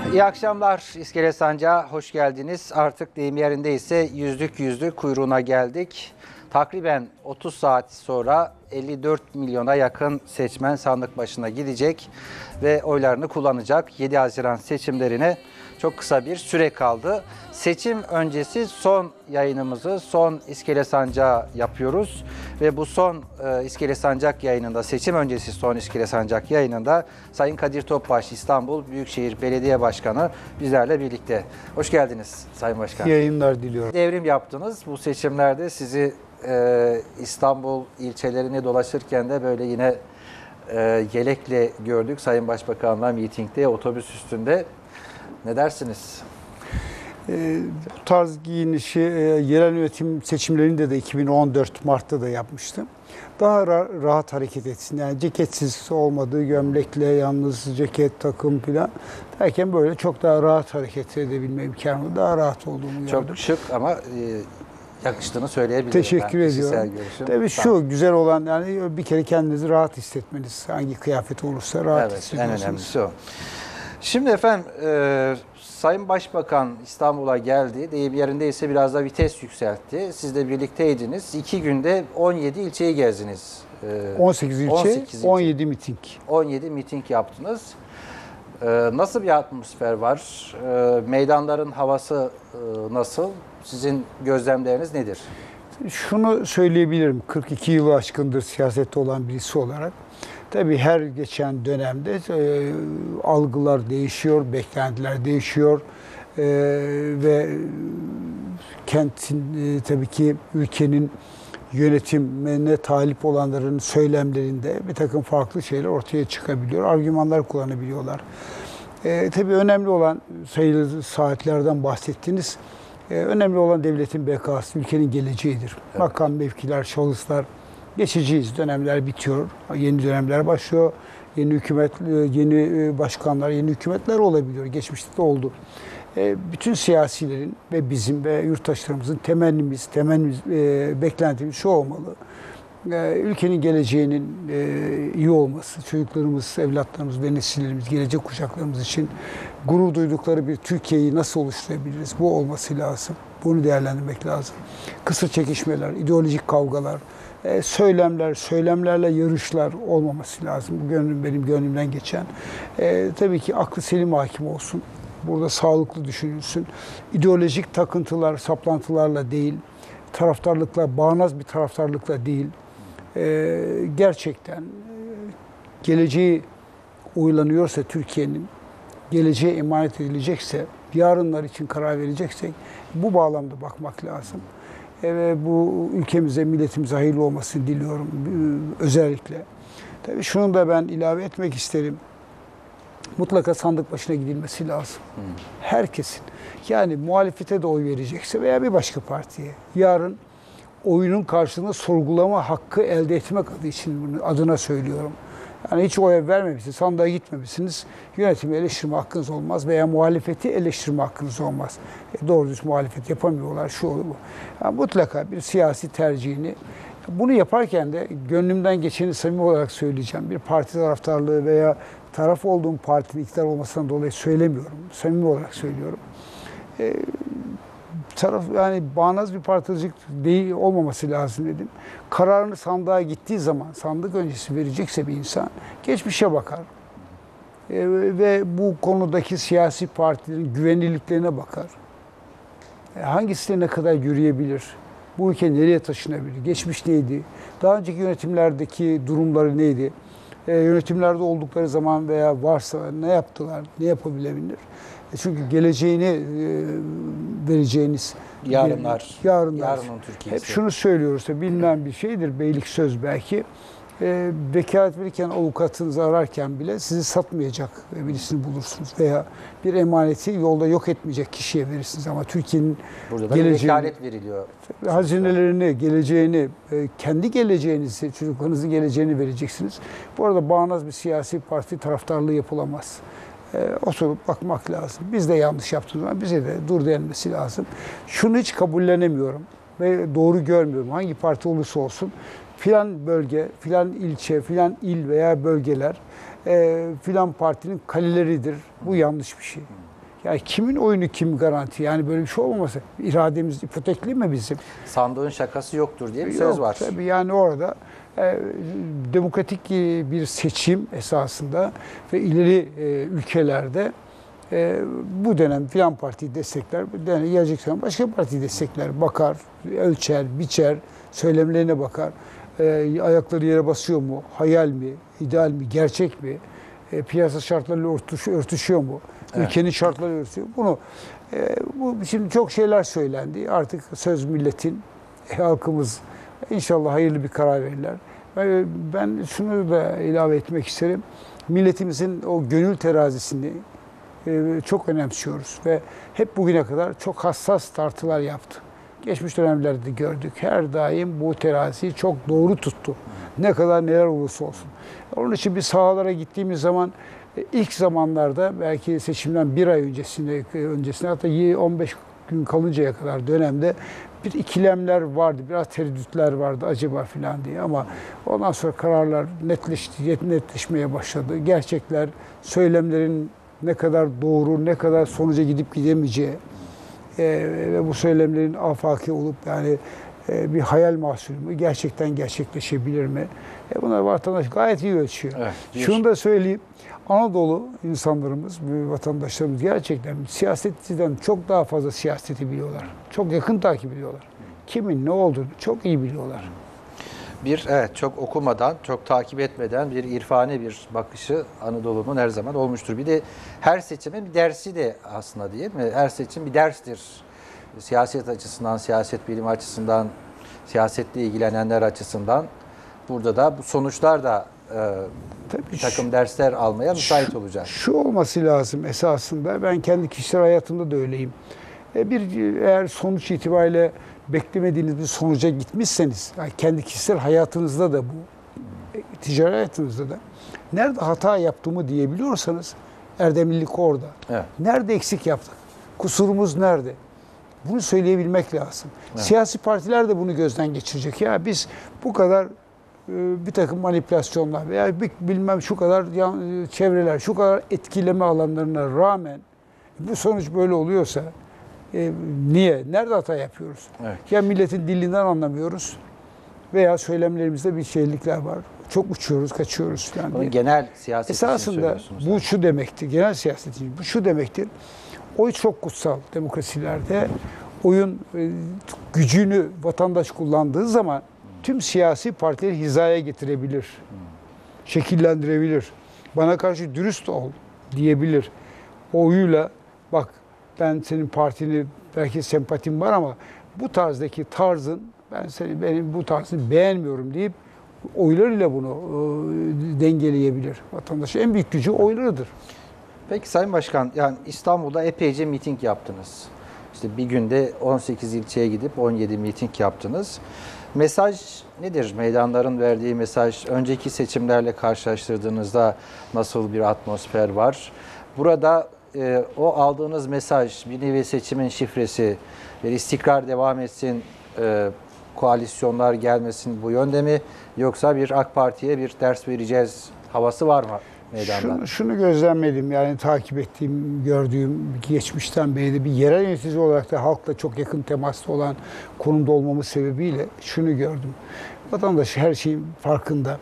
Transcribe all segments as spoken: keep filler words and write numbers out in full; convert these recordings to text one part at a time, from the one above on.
İyi akşamlar İskele Sancağı, hoş geldiniz. Artık deyim yerindeyse yüzlük yüzlük kuyruğuna geldik. Takriben otuz saat sonra elli dört milyona yakın seçmen sandık başına gidecek ve oylarını kullanacak. yedi Haziran seçimlerine çok kısa bir süre kaldı. Seçim öncesi son yayınımızı, son İskele Sancağı yapıyoruz. Ve bu son e, İskele Sancak yayınında, seçim öncesi son İskele Sancak yayınında Sayın Kadir Topbaş, İstanbul Büyükşehir Belediye Başkanı bizlerle birlikte. Hoş geldiniz Sayın Başkan. İyi yayınlar diliyorum. Devrim yaptınız. Bu seçimlerde sizi e, İstanbul ilçelerini dolaşırken de böyle yine e, yelekle gördük. Sayın Başbakan'la mitingde, otobüs üstünde. Ne dersiniz? E, bu tarz giyinişi e, yerel yönetim seçimlerinde de iki bin on dört Mart'ta da yapmıştım. Daha ra- rahat hareket etsin. Yani ceketsiz olmadığı, gömlekle, yalnız ceket, takım falan derken böyle çok daha rahat hareket edebilme imkanı, daha rahat olduğumu gördüm. Çok şık ama e, yakıştığını söyleyebilirim. Teşekkür ben. ediyorum. Tabii şu güzel olan, yani bir kere kendinizi rahat hissetmeniz. Hangi kıyafet olursa rahat evet, hissediyorsunuz. En önemlisi o. Şimdi efendim, e, Sayın Başbakan İstanbul'a geldi. Deyim yerindeyse biraz da vites yükseltti. Siz de birlikteydiniz. İki günde on yedi ilçeyi gezdiniz. E, on sekiz ilçe, on sekiz ilçe, on yedi miting. on yedi miting yaptınız. E, nasıl bir atmosfer var? E, meydanların havası e, nasıl? Sizin gözlemleriniz nedir? Şunu söyleyebilirim, kırk iki yılı aşkındır siyasette olan birisi olarak. Tabii her geçen dönemde e, algılar değişiyor, beklentiler değişiyor e, ve kentin e, tabii ki ülkenin yönetimine talip olanların söylemlerinde bir takım farklı şeyler ortaya çıkabiliyor, argümanlar kullanabiliyorlar. E, tabii önemli olan, sayılı saatlerden bahsettiniz, e, önemli olan devletin bekası, ülkenin geleceğidir. Evet. Makam, mevkiler, şahıslar geçiciyiz. Dönemler bitiyor. Yeni dönemler başlıyor. Yeni hükümet, yeni başkanlar, yeni hükümetler olabiliyor. Geçmişte de oldu. Bütün siyasilerin ve bizim ve yurttaşlarımızın temennimiz, temennimiz, beklentimiz şu olmalı. Ülkenin geleceğinin iyi olması, çocuklarımız, evlatlarımız ve nesillerimiz, gelecek kuşaklarımız için gurur duydukları bir Türkiye'yi nasıl oluşturabiliriz? Bu olması lazım. Bunu değerlendirmek lazım. Kısır çekişmeler, ideolojik kavgalar, söylemler, söylemlerle yarışlar olmaması lazım. Bu gönlüm, benim gönlümden geçen. E, tabii ki aklı selim hakim olsun. Burada sağlıklı düşünülsün. İdeolojik takıntılar, saplantılarla değil, taraftarlıkla, bağnaz bir taraftarlıkla değil, e, gerçekten e, geleceği oylanıyorsa Türkiye'nin, geleceğe emanet edilecekse, yarınlar için karar vereceksek bu bağlamda bakmak lazım. Ve bu ülkemize, milletimize hayırlı olmasını diliyorum özellikle. Tabii şunu da ben ilave etmek isterim. Mutlaka sandık başına gidilmesi lazım. Hmm. Herkesin. Yani muhalefete de oy verecekse veya bir başka partiye. Yarın oyunun karşılığında sorgulama hakkı elde etmek adı için bunu adına söylüyorum. Yani hiç oya vermemişsiniz, sandığa gitmemişsiniz, yönetimi eleştirme hakkınız olmaz veya muhalefeti eleştirme hakkınız olmaz. E doğru düz muhalefet yapamıyorlar, şu olur bu. Yani mutlaka bir siyasi tercihini, bunu yaparken de gönlümden geçeni samimi olarak söyleyeceğim. Bir parti taraftarlığı veya taraf olduğum partinin iktidar olmasından dolayı söylemiyorum. Samimi olarak söylüyorum. E, taraf, yani bağnaz bir particilik değil olmaması lazım dedim. Kararını sandığa gittiği zaman, sandık öncesi verecekse bir insan geçmişe bakar. E, ve bu konudaki siyasi partilerin güvenilirliklerine bakar. E, hangisi ne kadar yürüyebilir? Bu ülke nereye taşınabilir? Geçmiş neydi? Daha önceki yönetimlerdeki durumları neydi? E, yönetimlerde oldukları zaman veya varsa ne yaptılar? Ne yapabilebilir? Çünkü geleceğini e, vereceğiniz yarınlar, yarınlar. Yarının Türkiye'si. Hep şunu söylüyoruz, bilinen bir şeydir, beylik söz belki. E, vekalet verirken, avukatınızı ararken bile sizi satmayacak birisini bulursunuz veya bir emaneti yolda yok etmeyecek kişiye verirsiniz ama Türkiye'nin burada da geleceğini, vekalet veriliyor. Hazinelerini, geleceğini, kendi geleceğinizi, çocuklarınızın geleceğini vereceksiniz. Bu arada bağnaz bir siyasi parti taraftarlığı yapılamaz. E, oturup bakmak lazım. Biz de yanlış yaptığımız zaman bize de dur denmesi lazım. Şunu hiç kabullenemiyorum ve doğru görmüyorum. Hangi parti olursa olsun filan bölge, filan ilçe, filan il veya bölgeler e, filan partinin kaleleridir. Bu yanlış bir şey. Yani kimin oyunu kim garanti? Yani böyle bir şey olmaması. İrademiz ipotekli mi bizim? Sandığın şakası yoktur diye bir Yok, söz var. Tabii yani orada e, demokratik bir seçim esasında ve ileri e, ülkelerde e, bu dönem filan partiyi destekler, bu dönem gelecek zaman başka partiyi destekler, bakar, ölçer, biçer, söylemlerine bakar. E, ayakları yere basıyor mu, hayal mi, ideal mi, gerçek mi, e, piyasa şartlarıyla örtüş, örtüşüyor mu, Evet. ülkenin şartları örtüşüyor. Bunu e, bu şimdi çok şeyler söylendi. Artık söz milletin, e, halkımız inşallah hayırlı bir karar verirler. E, ben şunu da ilave etmek isterim. Milletimizin o gönül terazisini e, çok önemsiyoruz ve hep bugüne kadar çok hassas tartılar yaptı. Geçmiş dönemlerde gördük. Her daim bu teraziyi çok doğru tuttu. Ne kadar neler olursa olsun. Onun için bir sahalara gittiğimiz zaman e, ilk zamanlarda belki seçimden bir ay öncesinde, öncesinde hatta on beş gün kalıncaya kadar dönemde bir ikilemler vardı. Biraz tereddütler vardı acaba filan diye ama ondan sonra kararlar netleşti, netleşmeye başladı. Gerçekler, söylemlerin ne kadar doğru, ne kadar sonuca gidip gidemeyeceği e, ve bu söylemlerin afaki olup yani e, bir hayal mahsulü mü, gerçekten gerçekleşebilir mi? E, bunlar vatandaş gayet iyi ölçüyor. Evet, Şunu da söyleyeyim, Anadolu insanlarımız, vatandaşlarımız gerçekten siyasetçiden çok daha fazla siyaseti biliyorlar. Çok yakın takip ediyorlar. Kimin ne olduğunu çok iyi biliyorlar. Bir evet çok okumadan, çok takip etmeden bir irfani bir bakışı Anadolu'nun her zaman olmuştur. Bir de her seçimin bir dersi de aslında değil mi? Her seçim bir derstir. Siyaset açısından, siyaset bilimi açısından, siyasetle ilgilenenler açısından. Burada da bu sonuçlar da e, Tabii bir takım dersler almaya müsait şu, olacak. Şu olması lazım esasında. Ben kendi kişisel hayatımda da öyleyim. E, bir eğer sonuç itibariyle beklemediğiniz bir sonuca gitmişseniz, yani kendi kişisel hayatınızda da bu, e, ticari hayatınızda da nerede hata yaptığımı diyebiliyorsanız erdemlilik orada. Evet. Nerede eksik yaptık? Kusurumuz nerede? Bunu söyleyebilmek lazım. Evet. Siyasi partiler de bunu gözden geçirecek. Ya biz bu kadar e, bir takım manipülasyonlar veya bilmem şu kadar yan- çevreler, şu kadar etkileme alanlarına rağmen bu sonuç böyle oluyorsa e, niye? Nerede hata yapıyoruz? Evet. Ya milletin dilinden anlamıyoruz veya söylemlerimizde bir şeylikler var. Çok uçuyoruz, kaçıyoruz falan Bunu diye. genel siyaset için Esasında söylüyorsunuz. bu şu demektir, genel siyaset için bu şu demektir. Oy çok kutsal demokrasilerde. Oyun e, gücünü vatandaş kullandığı zaman tüm siyasi partileri hizaya getirebilir. Şekillendirebilir. Bana karşı dürüst ol diyebilir. Oyuyla bak ben senin partini belki sempatim var ama bu tarzdaki tarzın ben seni benim bu tarzını beğenmiyorum deyip oylarıyla bunu e, dengeleyebilir. Vatandaşın en büyük gücü oylarıdır. Peki Sayın Başkan, yani İstanbul'da epeyce miting yaptınız. İşte bir günde on sekiz ilçeye gidip on yedi miting yaptınız. Mesaj nedir? Meydanların verdiği mesaj, önceki seçimlerle karşılaştırdığınızda nasıl bir atmosfer var? Burada e, o aldığınız mesaj, bir nevi seçimin şifresi, bir istikrar devam etsin, e, koalisyonlar gelmesin bu yönde mi? Yoksa bir AK Parti'ye bir ders vereceğiz havası var mı meydanda? Şunu, şunu gözlemledim yani takip ettiğim, gördüğüm geçmişten beri de bir yerel yönetici olarak da halkla çok yakın temaslı olan konumda olmamız sebebiyle şunu gördüm. Vatandaş her şeyin farkında.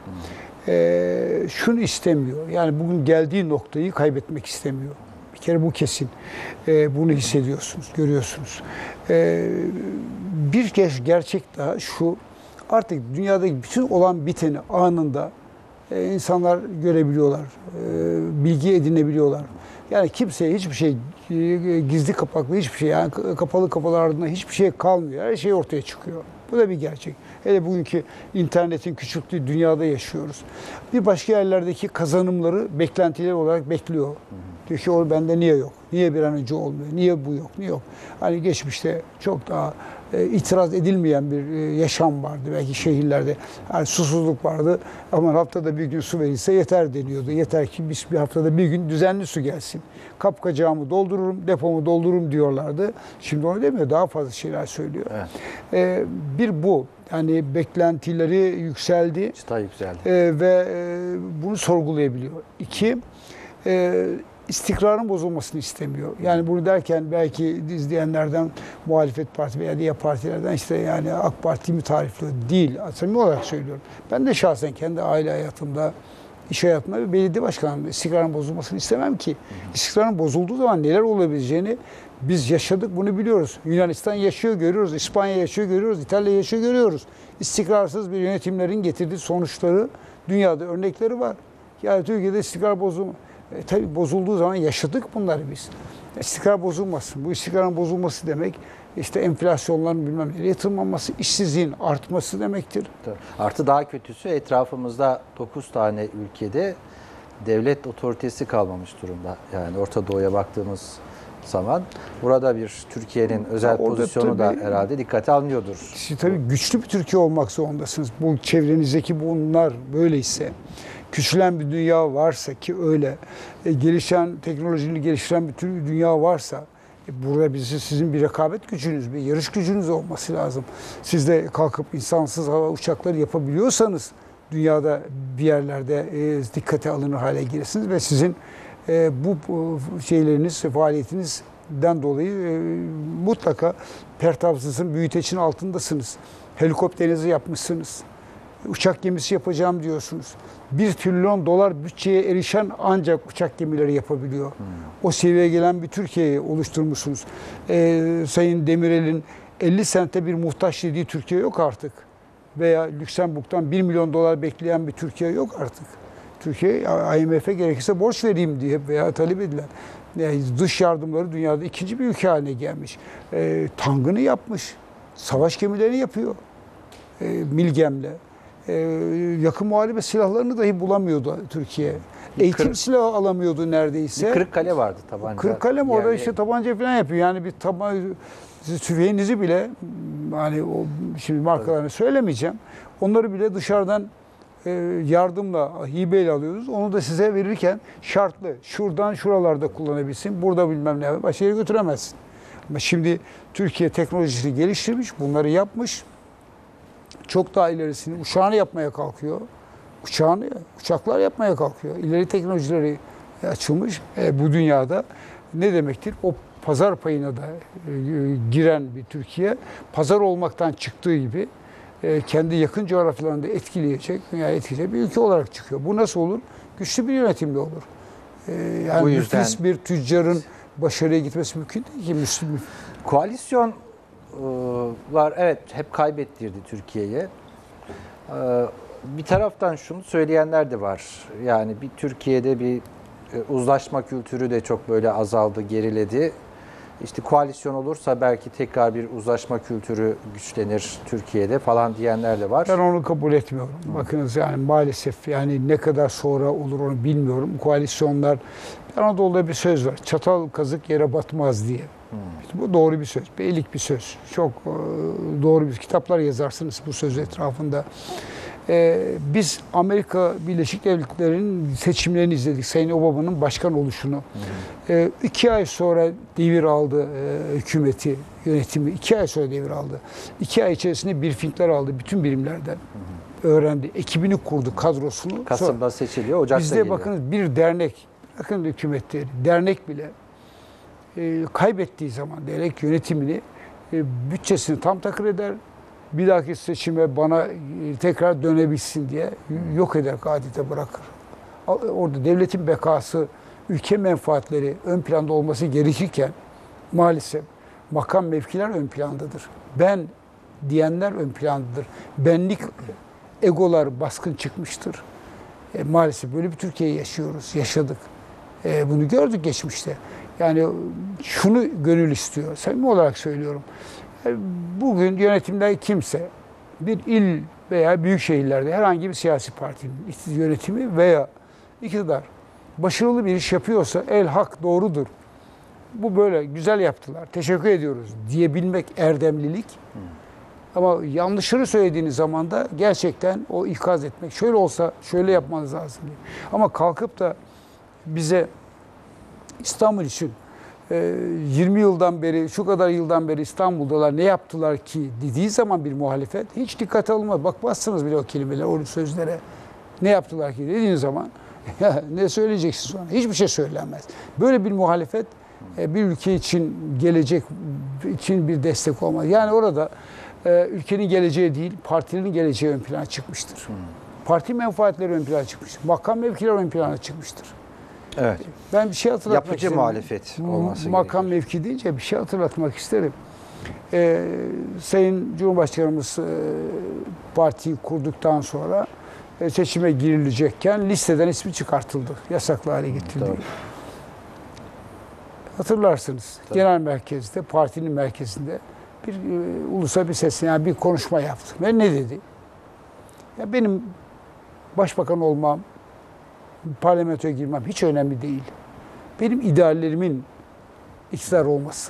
Ee, şunu istemiyor. Yani bugün geldiği noktayı kaybetmek istemiyor. Bir kere bu kesin. Ee, bunu hissediyorsunuz, görüyorsunuz. Ee, bir kez gerçek daha şu, artık dünyadaki bütün olan biteni anında e, insanlar görebiliyorlar, e, bilgi edinebiliyorlar. Yani kimseye hiçbir şey, e, gizli kapaklı hiçbir şey, yani kapalı kapılar ardında hiçbir şey kalmıyor. Her şey ortaya çıkıyor. Bu da bir gerçek. Hele bugünkü internetin küçülttüğü dünyada yaşıyoruz. Bir başka yerlerdeki kazanımları beklentiler olarak bekliyor. Diyor ki o bende niye yok? Niye bir an önce olmuyor? Niye bu yok? Niye yok? Hani geçmişte çok daha e, itiraz edilmeyen bir e, yaşam vardı belki şehirlerde. Yani susuzluk vardı ama haftada bir gün su verilse yeter deniyordu. Yeter ki biz bir haftada bir gün düzenli su gelsin. Kapkacağımı doldururum, depomu doldururum diyorlardı. Şimdi onu demiyor, daha fazla şeyler söylüyor. Evet. E, bir bu. Yani beklentileri yükseldi. Çıta yükseldi. E, ve e, bunu sorgulayabiliyor. İki, e, istikrarın bozulmasını istemiyor. Yani bunu derken belki izleyenlerden muhalefet parti veya diğer partilerden işte yani AK Parti mi tarifli değil. Samimi olarak söylüyorum. Ben de şahsen kendi aile hayatımda, iş hayatımda ve belediye başkanım istikrarın bozulmasını istemem ki. İstikrarın bozulduğu zaman neler olabileceğini biz yaşadık, bunu biliyoruz. Yunanistan yaşıyor, görüyoruz. İspanya yaşıyor, görüyoruz. İtalya yaşıyor, görüyoruz. İstikrarsız bir yönetimlerin getirdiği sonuçları, dünyada örnekleri var. Yani Türkiye'de istikrar bozulma. E, tabii bozulduğu zaman yaşadık bunları biz. İstikrar bozulmasın. Bu istikrarın bozulması demek işte enflasyonların bilmem nereye tırmanması, işsizliğin artması demektir. Artı daha kötüsü etrafımızda dokuz tane ülkede devlet otoritesi kalmamış durumda. Yani Orta Doğu'ya baktığımız zaman burada bir Türkiye'nin özel Orada pozisyonu tabii, da herhalde dikkate alınıyordur. Siz tabii güçlü bir Türkiye olmak zorundasınız. Bu çevrenizdeki bunlar böyleyse, küçülen bir dünya varsa ki öyle, e, gelişen, teknolojili geliştiren bir tür- dünya varsa, e, burada bizi, sizin bir rekabet gücünüz, bir yarış gücünüz olması lazım. Siz de kalkıp insansız hava uçakları yapabiliyorsanız, dünyada bir yerlerde e, dikkate alınır hale gelirsiniz ve sizin e, bu, bu şeyleriniz, faaliyetinizden dolayı e, mutlaka Pertavsız'ın büyüteçin altındasınız. Helikopterinizi yapmışsınız. Uçak gemisi yapacağım diyorsunuz. Bir trilyon dolar bütçeye erişen ancak uçak gemileri yapabiliyor. Hmm. O seviyeye gelen bir Türkiye'yi oluşturmuşsunuz. Ee, Sayın Demirel'in elli sente bir muhtaç dediği Türkiye yok artık. Veya Lüksemburg'dan bir milyon dolar bekleyen bir Türkiye yok artık. Türkiye I M F'e gerekirse borç vereyim diye veya talep edilen. Yani dış yardımları dünyada ikinci bir ülke haline gelmiş. Ee, tankını yapmış. Savaş gemilerini yapıyor. Ee, Milgem'le. Ee, yakın muharebe silahlarını dahi bulamıyordu Türkiye. Eğitim Kır, silahı alamıyordu neredeyse. Kırıkkale vardı tabanca. Kırıkkale mi orada işte tabanca falan yapıyor. Yani bir tabanca, tüfeğinizi bile hani o şimdi markalarını evet. söylemeyeceğim. Onları bile dışarıdan e, yardımla, hibeyle alıyoruz. Onu da size verirken şartlı. Şuradan şuralarda kullanabilsin. Burada bilmem ne. Başka yere götüremezsin. Ama şimdi Türkiye teknolojisini geliştirmiş. Bunları yapmış. Çok daha ilerisini, uçağını yapmaya kalkıyor. Uçağını, uçaklar yapmaya kalkıyor. İleri teknolojileri açılmış. E, bu dünyada ne demektir? O pazar payına da e, giren bir Türkiye, pazar olmaktan çıktığı gibi e, kendi yakın coğrafyalarında etkileyecek, dünyayı etkileyecek bir ülke olarak çıkıyor. Bu nasıl olur? Güçlü bir yönetimle olur. E, yani bu yüzden müflis bir tüccarın başarıya gitmesi mümkün değil ki. Müslüm. Koalisyon var, evet, hep kaybettirdi Türkiye'ye. Bir taraftan şunu söyleyenler de var. Yani bir Türkiye'de bir uzlaşma kültürü de çok böyle azaldı, geriledi. İşte koalisyon olursa belki tekrar bir uzlaşma kültürü güçlenir Türkiye'de falan diyenler de var. Ben onu kabul etmiyorum. Hı. Bakınız yani maalesef yani ne kadar sonra olur onu bilmiyorum. Koalisyonlar, Anadolu'da bir söz var. Çatal kazık yere batmaz diye. Hmm. İşte bu doğru bir söz, beylik bir söz. Çok e, doğru bir kitaplar yazarsınız bu söz etrafında. E, biz Amerika Birleşik Devletleri'nin seçimlerini izledik. Sayın Obama'nın başkan oluşunu. Hmm. E, iki ay sonra devir aldı e, hükümeti, yönetimi. İki ay sonra devir aldı. İki ay içerisinde briefingler aldı bütün birimlerden. Hmm. Öğrendi. Ekibini kurdu, kadrosunu. Kasım'da seçiliyor, Ocak'ta bizde geliyor. Bakınız bir dernek, bakın hükümetleri, dernek bile E, kaybettiği zaman dernek yönetimini e, bütçesini tam takır eder. Bir dahaki seçime bana e, tekrar dönebilsin diye yok eder, gadite bırakır. Orada devletin bekası, ülke menfaatleri ön planda olması gerekirken maalesef makam mevkiler ön plandadır. Ben diyenler ön plandadır. Benlik, egolar baskın çıkmıştır. E, maalesef böyle bir Türkiye yaşıyoruz, yaşadık. E, bunu gördük geçmişte. Yani şunu gönül istiyor, samimi olarak söylüyorum. Bugün yönetimde kimse, bir il veya büyük şehirlerde herhangi bir siyasi partinin yönetimi veya iktidar başarılı bir iş yapıyorsa el hak doğrudur. Bu böyle güzel yaptılar, teşekkür ediyoruz diyebilmek erdemlilik. Hmm. Ama yanlışları söylediğiniz zaman da gerçekten o ikaz etmek. Şöyle olsa şöyle yapmanız lazım diye. Ama kalkıp da bize İstanbul için yirmi yıldan beri, şu kadar yıldan beri İstanbul'dalar ne yaptılar ki dediği zaman bir muhalefet hiç dikkate alınmaz. Bakmazsınız bile o kelimelere, o sözlere. Ne yaptılar ki dediğiniz zaman Ne söyleyeceksin sonra? Hiçbir şey söylenmez. Böyle bir muhalefet bir ülke için, gelecek için bir destek olmaz. Yani orada ülkenin geleceği değil, partinin geleceği ön plana çıkmıştır. Hmm. Parti menfaatleri ön plana çıkmıştır. Makam mevkiler ön plana çıkmıştır. Evet. Ben bir şey hatırlatmak Yapıcı isterim. muhalefet olması Makam gerekir. mevki deyince bir şey hatırlatmak isterim. Ee, Sayın Cumhurbaşkanımız e, partiyi kurduktan sonra e, seçime girilecekken listeden ismi çıkartıldı. Yasaklı hale getirildi. Tabii. Hatırlarsınız. Tabii. Genel merkezde, partinin merkezinde bir e, ulusal bir seslen, yani bir konuşma yaptı. Ve ne dedi? Ya benim başbakan olmam, parlamentoya girmem hiç önemli değil. Benim ideallerimin iktidar olması,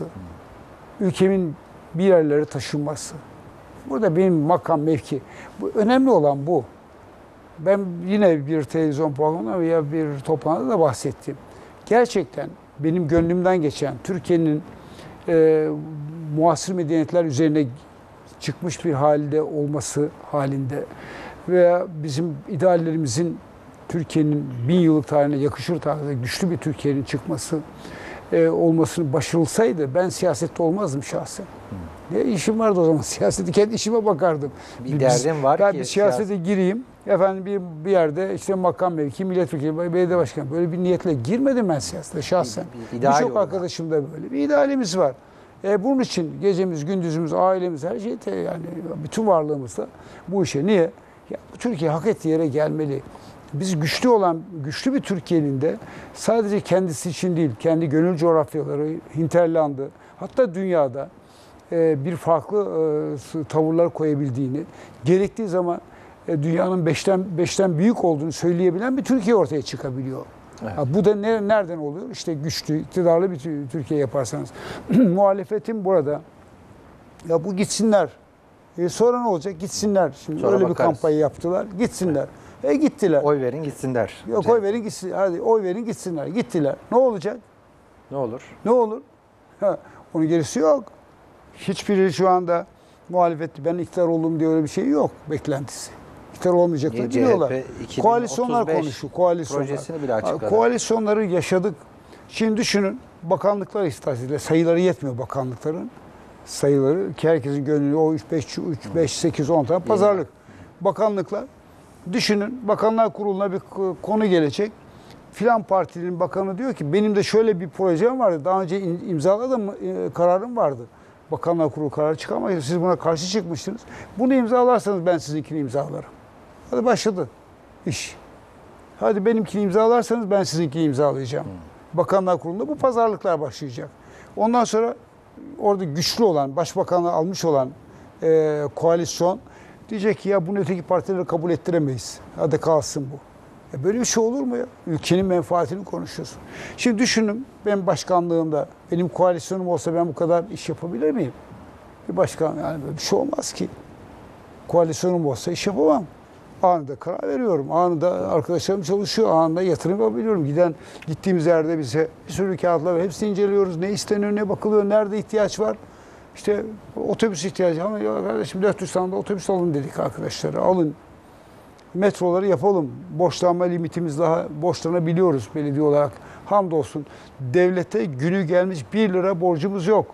ülkemin bir yerlere taşınması. Burada benim makam, mevki. Bu, önemli olan bu. Ben yine bir televizyon programında veya bir toplantıda da bahsettim. Gerçekten benim gönlümden geçen Türkiye'nin e, muasır medeniyetler üzerine çıkmış bir halde olması halinde veya bizim ideallerimizin Türkiye'nin bin yıllık tarihine yakışır tarzda güçlü bir Türkiye'nin çıkması e, olmasını başarılsaydı ben siyasette olmazdım şahsen. Ne işim vardı o zaman? Siyaseti kendi işime bakardım. Bir derdim var ben ki. bir siyasete siyaset... gireyim. Efendim bir, bir yerde işte makam mevki, milletvekili, belediye başkanı böyle bir niyetle girmedim ben siyasete şahsen. Birçok arkadaşım da böyle bir idealimiz var. E, bunun için gecemiz, gündüzümüz, ailemiz, her şey yani bütün varlığımızla bu işe. Niye? Ya, bu Türkiye hak ettiği yere gelmeli. Biz güçlü olan, güçlü bir Türkiye'nin de sadece kendisi için değil, kendi gönül coğrafyaları, hinterlandı, hatta dünyada e, bir farklı e, tavırlar koyabildiğini, gerektiği zaman e, dünyanın beşten, beşten büyük olduğunu söyleyebilen bir Türkiye ortaya çıkabiliyor. Evet. Ha, bu da ne, nereden oluyor? İşte güçlü, iktidarlı bir Türkiye yaparsanız. Muhalefetin burada, ya bu gitsinler. E, sonra ne olacak? Gitsinler. Şimdi Sonra öyle bakarız. bir kampanya yaptılar. Gitsinler. Evet. E gittiler. Oy verin gitsinler. Yok oy verin gitsin. Hadi oy verin gitsinler. Gittiler. Ne olacak? Ne olur? Ne olur? Ha, onun gerisi yok. Hiçbiri şu anda muhalefet, ben iktidar oldum diye öyle bir şey yok. Beklentisi. İktidar olmayacaklarını biliyorlar. Koalisyonlar konuşuyor. Koalisyonlar. Projesini bile açıkladı. Koalisyonları yaşadık. Şimdi düşünün, bakanlıklar istatistiğiyle sayıları yetmiyor bakanlıkların. Sayıları ki herkesin gönlü o üç beş üç beş sekiz on tane pazarlık. Bakanlıklar. Düşünün, Bakanlar Kurulu'na bir konu gelecek. Filan partinin bakanı diyor ki benim de şöyle bir projem vardı. Daha önce imzaladım, kararım vardı. Bakanlar Kurulu kararı çıkamayız. Siz buna karşı çıkmıştınız. Bunu imzalarsanız ben sizinkini imzalarım. Hadi başladı iş. Hadi benimkini imzalarsanız ben sizinkini imzalayacağım. Hmm. Bakanlar Kurulu'nda bu pazarlıklar başlayacak. Ondan sonra orada güçlü olan, başbakanlığı almış olan e, koalisyon diyecek ki ya bunu öteki partileri kabul ettiremeyiz. Hadi kalsın bu. E böyle bir şey olur mu ya? Ülkenin menfaatini konuşuyorsun. Şimdi düşünün ben başkanlığımda benim koalisyonum olsa ben bu kadar iş yapabilir miyim? Bir başkan yani böyle bir şey olmaz ki. Koalisyonum olsa iş yapamam. Anında karar veriyorum. Anında arkadaşlarım çalışıyor. Anında yatırım yapabiliyorum. Giden gittiğimiz yerde bize bir sürü kağıtlar var. Hepsini inceliyoruz. Ne isteniyor, ne bakılıyor, nerede ihtiyaç var. İşte otobüs ihtiyacı ama ya kardeşim dört yüz tane de otobüs alın dedik arkadaşlara. Alın. Metroları yapalım. Borçlanma limitimiz daha borçlanabiliyoruz belediye olarak. Hamdolsun devlete günü gelmiş bir lira borcumuz yok.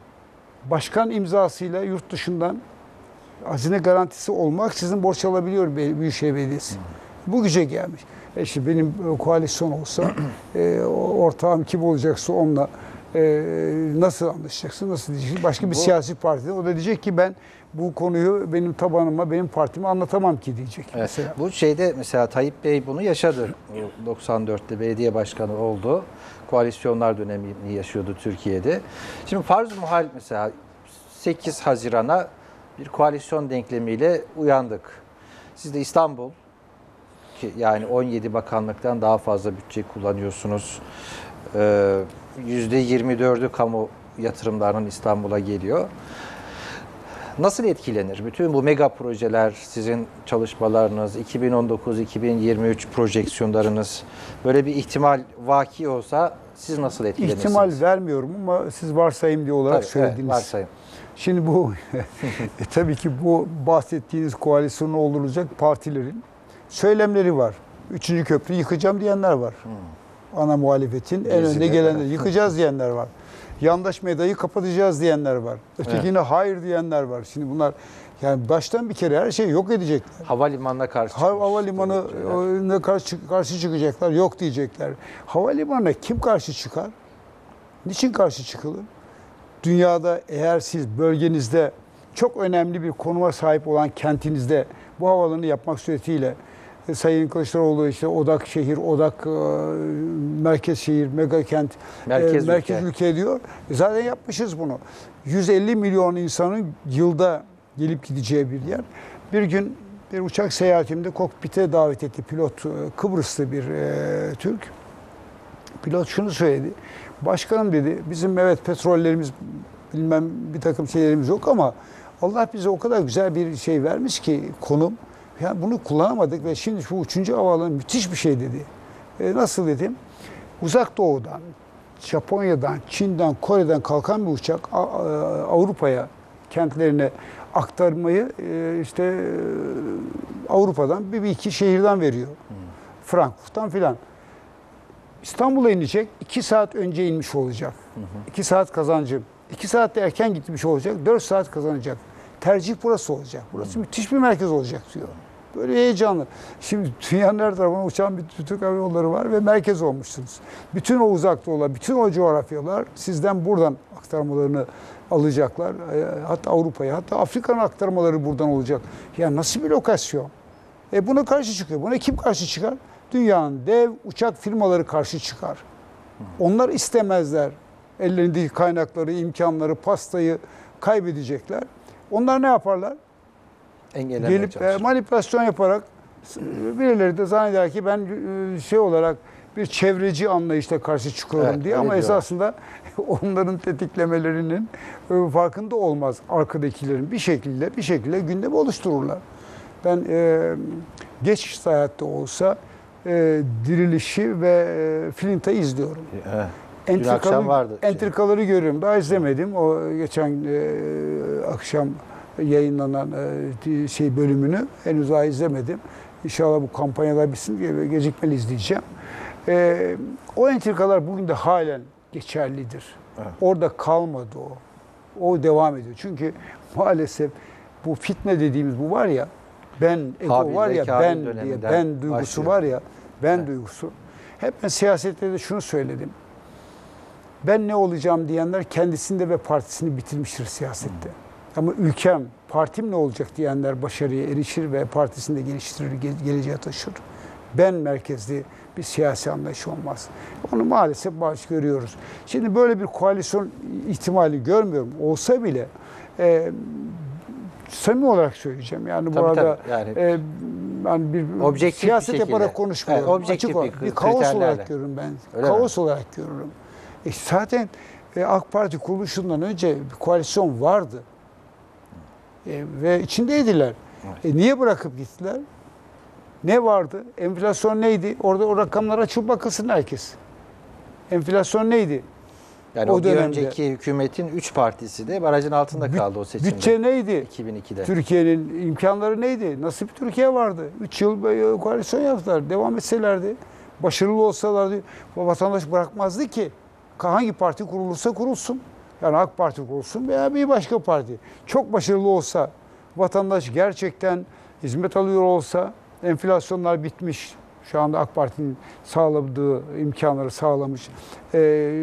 Başkan imzasıyla yurt dışından hazine garantisi olmaksızın borç alabiliyor Büyükşehir Belediyesi. Hmm. Bu güce gelmiş. E işte benim koalisyon olsa e, ortağım kim olacaksa onunla e, nasıl anlaşacaksın, nasıl diyeceksin? Başka bir bu, siyasi partide o da diyecek ki ben bu konuyu benim tabanıma, benim partime anlatamam ki diyecek. Evet. Mesela. Bu şeyde mesela Tayyip Bey bunu yaşadı. doksan dörtte belediye başkanı oldu. Koalisyonlar dönemini yaşıyordu Türkiye'de. Şimdi farz-ı muhal mesela sekiz Haziran'a bir koalisyon denklemiyle uyandık. Siz de İstanbul ki yani on yedi bakanlıktan daha fazla bütçe kullanıyorsunuz. Ee, yüzde yirmi dördü kamu yatırımlarının İstanbul'a geliyor. Nasıl etkilenir? Bütün bu mega projeler, sizin çalışmalarınız, iki bin on dokuz iki bin yirmi üç projeksiyonlarınız böyle bir ihtimal vaki olsa siz nasıl etkilenirsiniz? İhtimal vermiyorum ama siz varsayım diye olarak Tabii, söylediniz. Evet, varsayım. Şimdi bu e, tabii ki bu bahsettiğiniz koalisyonu oluşturacak partilerin söylemleri var. Üçüncü köprüyü yıkacağım diyenler var. Hmm. Ana muhalefetin en Gezide, önde gelenleri evet. yıkacağız diyenler var. Yandaş medyayı kapatacağız diyenler var. Ötekine evet. hayır diyenler var. Şimdi bunlar yani baştan bir kere her şeyi yok edecekler. Havalimanına karşı Ha, havalimanına karşı, karşı çıkacaklar, yok diyecekler. Havalimanına kim karşı çıkar? Niçin karşı çıkılır? Dünyada eğer siz bölgenizde çok önemli bir konuma sahip olan kentinizde bu havaalanını yapmak suretiyle e, Sayın Kılıçdaroğlu işte odak şehir, odak e, merkez şehir, mega kent, merkez, e, merkez ülke. ülke diyor. E, zaten yapmışız bunu. yüz elli milyon insanın yılda gelip gideceği bir yer. Bir gün bir uçak seyahatimde kokpite davet etti pilot, Kıbrıslı bir e, Türk. Pilot şunu söyledi. Başkanım dedi, bizim evet petrollerimiz, bilmem bir takım şeylerimiz yok ama Allah bize o kadar güzel bir şey vermiş ki konum. Yani bunu kullanamadık ve şimdi şu üçüncü havaalanı müthiş bir şey dedi. E, nasıl dedim? Uzak Doğu'dan, Japonya'dan, Çin'den, Kore'den kalkan bir uçak Avrupa'ya, kentlerine aktarmayı e, işte e, Avrupa'dan bir, bir iki şehirden veriyor. Hmm. Frankfurt'tan filan. İstanbul'a inecek, iki saat önce inmiş olacak. Hı hı. iki saat kazancım. iki saatte erken gitmiş olacak, dört saat kazanacak. Tercih burası olacak. Burası hı. müthiş bir merkez olacak diyor. Böyle heyecanlı. Şimdi dünyanın her tarafına uçan bir Türk Hava Yolları var ve merkez olmuşsunuz. Bütün o uzak doğular, bütün o coğrafyalar sizden buradan aktarmalarını alacaklar. Hatta Avrupa'ya, hatta Afrika'nın aktarmaları buradan olacak. Ya nasıl bir lokasyon? E buna karşı çıkıyor. Buna kim karşı çıkar? Dünyanın dev uçak firmaları karşı çıkar. Onlar istemezler. Ellerindeki kaynakları, imkanları, pastayı kaybedecekler. Onlar ne yaparlar? Engellemeye Gelip çalışır. e, manipülasyon yaparak birileri de zanneder ki ben e, şey olarak bir çevreci anlayışla karşı çıkıyorum evet, diye ama diyorlar. Esasında onların tetiklemelerinin e, farkında olmaz arkadakilerin. Bir şekilde bir şekilde gündemi oluştururlar. Ben e, geç saatte olsa e, Dirilişi ve e, Flint'i izliyorum. Evet. Dün akşam vardı. Entrikaları şey. görüyorum. Daha izlemedim. O geçen e, akşam yayınlanan e, şey bölümünü henüz daha izlemedim. İnşallah bu kampanyalar bitsin, gecikmeli izleyeceğim. E, o entrikalar bugün de halen geçerlidir. Evet. Orada kalmadı o. O devam ediyor. Çünkü maalesef bu fitne dediğimiz bu var ya, ben ego var ya, ben diye, ben duygusu başlıyor. var ya, ben evet. duygusu. Hep ben siyasette de şunu söyledim. Ben ne olacağım diyenler kendisinde ve partisini bitirmiştir siyasette. Hmm. Ama ülkem, partim ne olacak diyenler başarıya erişir ve partisini de geliştirir, geleceğe taşır. Ben merkezli bir siyasi anlayış olmaz. Onu maalesef baş görüyoruz. Şimdi böyle bir koalisyon ihtimali görmüyorum. Olsa bile e, samimi olarak söyleyeceğim. Yani tabii, bu arada yani, e, yani bir objektif siyaset bir yaparak konuşmuyorum. Evet, objektif Açık bir, bir kaos olarak görürüm ben. Öyle kaos mi? olarak görürüm. E zaten e, AK Parti kuruluşundan önce bir koalisyon vardı. E, ve içindeydiler. Evet. E, niye bırakıp gittiler? Ne vardı? Enflasyon neydi? Orada o rakamlar açıp bakılsın herkes. Enflasyon neydi? Yani o, o bir önceki hükümetin üç partisi de barajın altında kaldı o seçimde. Bütçe neydi? iki bin ikide. Türkiye'nin imkanları neydi? Nasıl bir Türkiye vardı? üç yıl koalisyon yaptılar. Devam etselerdi, başarılı olsalardı vatandaş bırakmazdı ki. Hangi parti kurulursa kurulsun. Yani AK Parti kurulsun veya bir başka parti. Çok başarılı olsa, vatandaş gerçekten hizmet alıyor olsa, enflasyonlar bitmiş. Şu anda AK Parti'nin sağladığı imkanları sağlamış. Ee,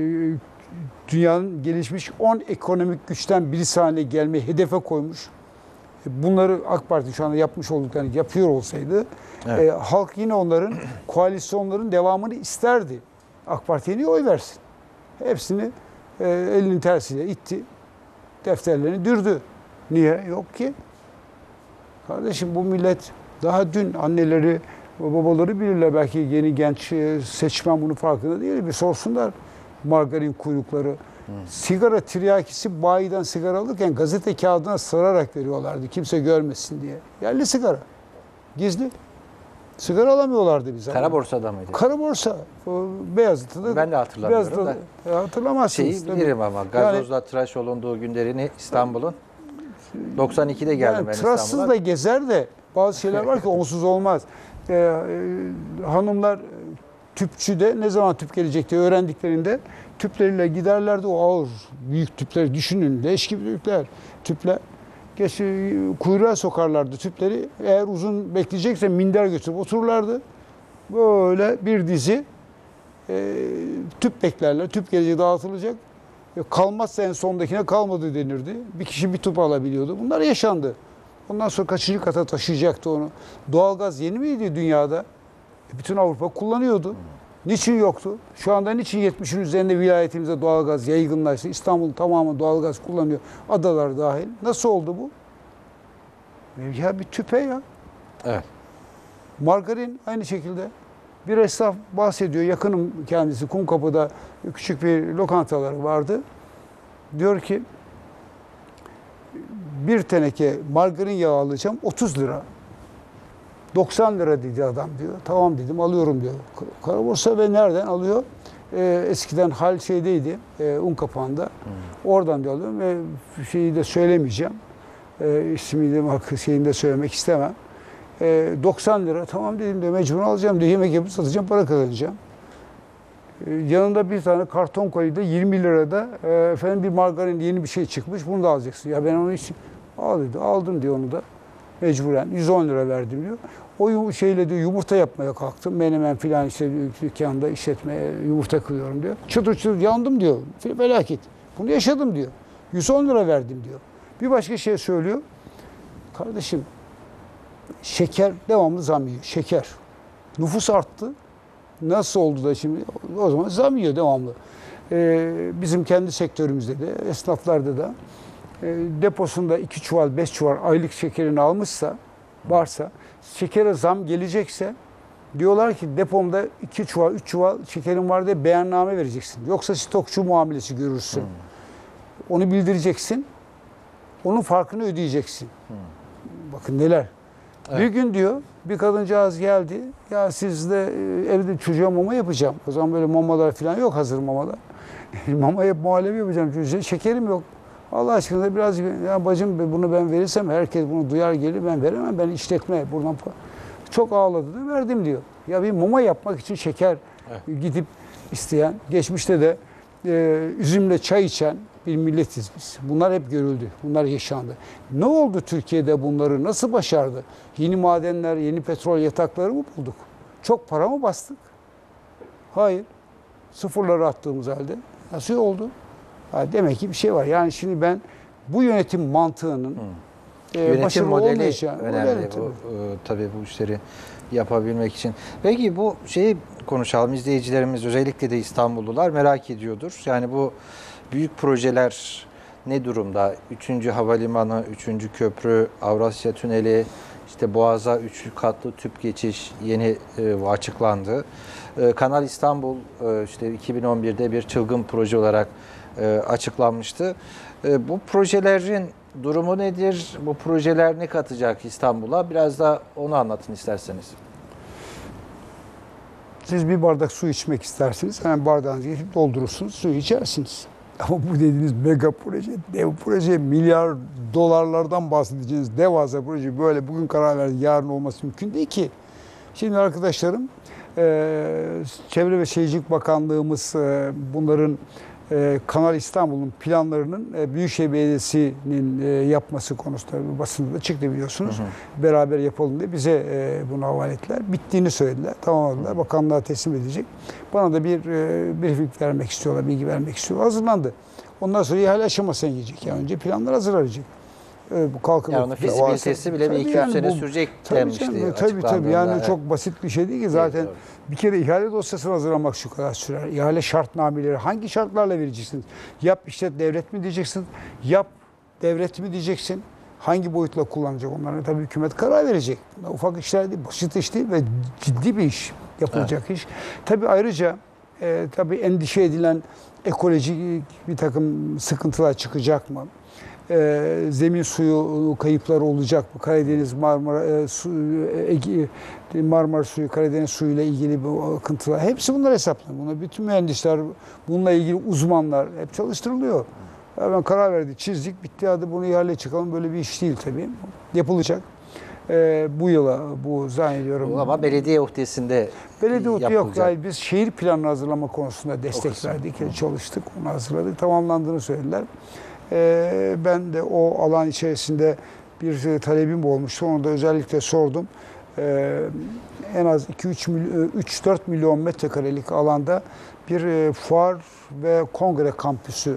dünyanın gelişmiş on ekonomik güçten birisi haline gelmeyi hedefe koymuş. Bunları AK Parti şu anda yapmış olduklarını yapıyor olsaydı evet. e, halk yine onların koalisyonların devamını isterdi. AK Parti'ye niye oy versin? Hepsini e, elinin tersiyle itti. Defterlerini dürdü. Niye? Yok ki. Kardeşim bu millet daha dün anneleri ve babaları bilirler. Belki yeni genç seçmen bunun farkında değil. Bir sorsunlar margarin kuyrukları. Hmm. Sigara tiryakisi bayiden sigara alırken gazete kağıdına sararak veriyorlardı. Kimse görmesin diye. Yerli sigara. Gizli. Sigara alamıyorlardı bize. Kara borsada mıydı? Kara borsa. Beyazıt'ta. Ben de hatırlamıyorum Beyazıt'ta, da. Hatırlamazsınız. Şeyi bilirim ama gazozla yani, tıraş olunduğu günlerini İstanbul'un doksan ikide geldim yani ben İstanbul'a. Tıraşsız da gezer de bazı şeyler var ki onsuz olmaz. e, e, hanımlar tüpçüde ne zaman tüp gelecek diye öğrendiklerinde tüpleriyle giderlerdi. O ağır büyük tüpleri düşünün. Leş gibi tüpler. Tüpler. Geç, kuyruğa sokarlardı tüpleri. Eğer uzun bekleyecekse minder götürüp otururlardı. Böyle bir dizi e, tüp beklerler. Tüp gelecek, dağıtılacak. E, kalmazsa en sondakine kalmadı denirdi. Bir kişi bir tüp alabiliyordu. Bunlar yaşandı. Ondan sonra kaçıncı kata taşıyacaktı onu. Doğalgaz yeni miydi dünyada? E, bütün Avrupa kullanıyordu. Niçin yoktu? Şu anda niçin yetmişin üzerinde vilayetimizde doğalgaz yaygınlaştı? İstanbul tamamı doğalgaz kullanıyor. Adalar dahil. Nasıl oldu bu? Ya bir tüpe ya. Evet. Margarin aynı şekilde. Bir esnaf bahsediyor. Yakınım kendisi. Kumkapı'da küçük bir lokantaları vardı. Diyor ki bir teneke margarin yağı alacağım otuz lira. doksan lira dedi adam diyor. Tamam dedim alıyorum diyor. Kara borsa ve nereden alıyor? Ee, eskiden hal şeydeydi. E, Unkapağı'nda. Hmm. Oradan diyor alıyorum ve şeyi de söylemeyeceğim. E, ismini de hakkı şeyini de söylemek istemem. E, doksan lira tamam dedim diyor. Mecbur alacağım diyor. Yemek yapıp satacağım, para kazanacağım. E, yanında bir tane karton kolide yirmi lirada e, efendim bir margarin yeni bir şey çıkmış. Bunu da alacaksın. Ya ben onu için al dedi. Aldım diyor onu da. Mecburen yüz on lira verdim diyor. O şeyle diyor yumurta yapmaya kalktım. Menemen filan işte dükkanda işletmeye yumurta kırıyorum diyor. Çıtır çıtır yandım diyor. Felaket. Bunu yaşadım diyor. yüz on lira verdim diyor. Bir başka şey söylüyor. Kardeşim şeker devamlı zam yiyor. Şeker. Nüfus arttı. Nasıl oldu da şimdi? O zaman zam yiyor devamlı. Ee, bizim kendi sektörümüzde de, esnaflarda da e, deposunda iki çuval, beş çuval aylık şekerini almışsa, varsa, şekere zam gelecekse diyorlar ki depomda iki çuval, üç çuval şekerin var diye beyanname vereceksin. Yoksa stokçu muamelesi görürsün. Hmm. Onu bildireceksin. Onun farkını ödeyeceksin. Hmm. Bakın neler. Evet. Bir gün diyor bir kadıncağız geldi. Ya siz de evde çocuğa mama yapacağım. O zaman böyle mamalar falan yok, hazır mamalar. Mama yap, muhallebi yapacağım çocuğa. Şekerim yok. Allah aşkına biraz ya bacım bunu ben verirsem herkes bunu duyar gelir, ben veremem, ben işletme buradan çok ağladı da verdim diyor. Ya bir mama yapmak için şeker evet. Gidip isteyen, geçmişte de e, üzümle çay içen bir milletiz biz. Bunlar hep görüldü, bunlar yaşandı. Ne oldu Türkiye'de bunları nasıl başardı? Yeni madenler, yeni petrol yatakları mı bulduk? Çok para mı bastık? Hayır. Sıfırları attığımız halde. Nasıl oldu? Ha, demek ki bir şey var. Yani şimdi ben bu yönetim mantığının hmm. e, yönetim başarılı modeli olmayacağını önemli. Bu, e, tabii bu işleri yapabilmek için. Peki bu şeyi konuşalım. İzleyicilerimiz özellikle de İstanbullular merak ediyordur. Yani bu büyük projeler ne durumda? Üçüncü havalimanı, üçüncü köprü, Avrasya Tüneli, işte Boğaz'a üçlü katlı tüp geçiş yeni e, açıklandı. E, Kanal İstanbul e, işte iki bin on birde bir çılgın proje olarak e, açıklanmıştı. E, bu projelerin durumu nedir? Bu projeler ne katacak İstanbul'a? Biraz da onu anlatın isterseniz. Siz bir bardak su içmek istersiniz. Hemen bardağınızı getirip doldurursunuz, suyu içersiniz. Ama bu dediğiniz mega proje, dev proje, milyar dolarlardan bahsedeceğiniz devasa proje böyle bugün karar verdi, yarın olması mümkün değil ki. Şimdi arkadaşlarım, Çevre ve Şehircilik Bakanlığımız bunların Kanal İstanbul'un planlarının Büyükşehir Belediyesi'nin yapması konusunda basında da çıktı biliyorsunuz. Hı hı. Beraber yapalım diye bize bunu havale ettiler. Bittiğini söylediler, tamamladılar. Bakanlığa teslim edecek. Bana da bir briefing vermek istiyorlar, bilgi vermek istiyorlar. Hazırlandı. Ondan sonra ihale aşamasına gidecek. Yani önce planlar hazırlanacak. Bu kalkınma yani fizibilitesi bile bir iki üç yani sene bu, sürecek demişti. Tabii tabii, tabii. yani evet. Çok basit bir şey değil ki zaten. Evet, bir kere ihale dosyasını hazırlamak şu kadar sürer. İhale şartnameleri hangi şartlarla vereceksin? Yap işte devlet mi diyeceksin? Yap devlet mi diyeceksin? Hangi boyutla kullanacak onları? Tabii hükümet karar verecek. Ufak işler değil, basit iş değil ve ciddi bir iş yapılacak evet. iş. Tabii ayrıca e, tabii endişe edilen ekolojik bir takım sıkıntılar çıkacak mı? Ee, zemin suyu kayıpları olacak mı? Karadeniz Marmara e, su, e, Marmara suyu, Karadeniz suyu ile ilgili bu akıntılar. Hepsi bunlar hesaplanıyor. Buna bütün mühendisler, bununla ilgili uzmanlar hep çalıştırılıyor. Ya ben karar verdik, çizdik, bitti hadi bunu ihale çıkalım. Böyle bir iş değil tabii. Yapılacak. e, bu yıla bu zannediyorum. Ama belediye uhdesinde Belediye uhdesi yok. yapılacak. Yani biz şehir planını hazırlama konusunda destek kısım. verdik, çalıştık, onu hazırladık. Tamamlandığını söylediler. E, ben de o alan içerisinde bir talebim olmuştu. Onu da özellikle sordum. E, en az iki üç dört milyon metrekarelik alanda bir e, fuar ve kongre kampüsü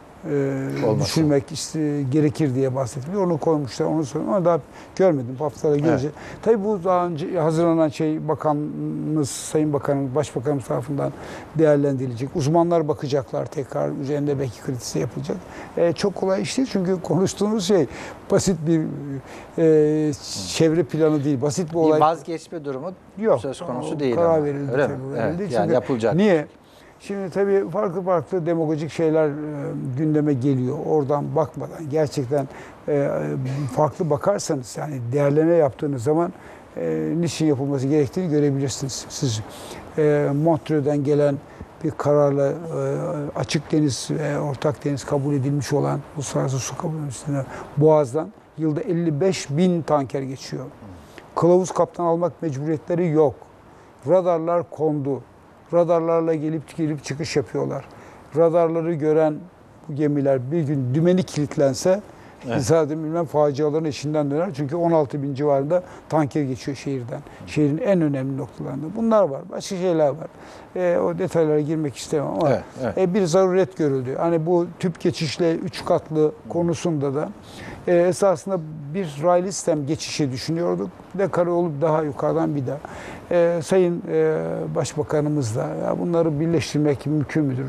e, düşünmek iste, gerekir diye bahsettim. Onu koymuşlar, onu söyledim ama daha görmedim. Bu haftalara gelecek. Evet. Tabii bu daha önce hazırlanan şey bakanımız, Sayın Bakanımız, Başbakanımız tarafından değerlendirilecek. Uzmanlar bakacaklar tekrar. Üzerinde belki kritisi yapılacak. E, çok kolay iş değil çünkü konuştuğumuz şey basit bir e, çevre planı değil. Basit bir olay. Bir vazgeçme durumu yok, söz konusu değil. Karar ama. verildi. Öyle mi? verildi. Evet, yani yapılacak. Niye? Şimdi tabii farklı farklı demagojik şeyler e, gündeme geliyor. Oradan bakmadan gerçekten e, farklı bakarsanız yani değerleme yaptığınız zaman e, niçin yapılması gerektiğini görebilirsiniz. Siz e, Montreux'den gelen bir kararla e, açık deniz ve ortak deniz kabul edilmiş olan uluslararası su kabul üstüne Boğaz'dan yılda elli beş bin tanker geçiyor. Kılavuz kaptan almak mecburiyetleri yok. Radarlar kondu. Radarlarla gelip gelip çıkış yapıyorlar. Radarları gören bu gemiler bir gün dümeni kilitlense evet. zaten bilmem faciaların içinden döner. Çünkü on altı bin civarında tanker geçiyor şehirden. Şehrin en önemli noktalarında. Bunlar var. Başka şeyler var. E, o detaylara girmek istemem ama evet, evet. E, bir zaruret görüldü. Hani bu tüp geçişle üç katlı konusunda da e, esasında bir raylı sistem geçişi düşünüyorduk. Bir de karayolu daha yukarıdan bir daha. E, Sayın e, Başbakanımız da ya bunları birleştirmek mümkün müdür?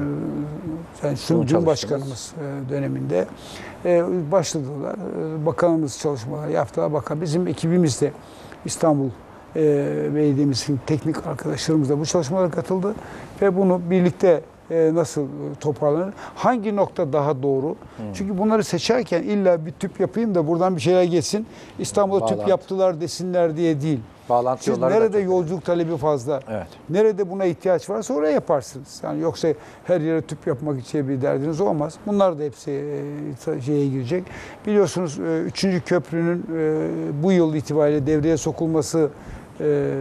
E, yani Cumhurbaşkanımız e, döneminde e, başladılar. E, bakanımız çalışmalar yaptılar. Bakan bizim ekibimiz de İstanbul e, Belediye'mizin teknik arkadaşlarımız da bu çalışmalara katıldı ve bunu birlikte e, nasıl toparlanır? Hangi nokta daha doğru? Hmm. Çünkü bunları seçerken illa bir tüp yapayım da buradan bir şeyler geçsin. İstanbul'da tüp yaptılar desinler diye değil. Bağlantı Siz nerede yolculuk talebi fazla, evet. nerede buna ihtiyaç varsa oraya yaparsınız. Yani yoksa her yere tüp yapmak için bir derdiniz olmaz. Bunlar da hepsi e, şeye girecek. Biliyorsunuz e, üçüncü köprünün e, bu yıl itibariyle devreye sokulması, e,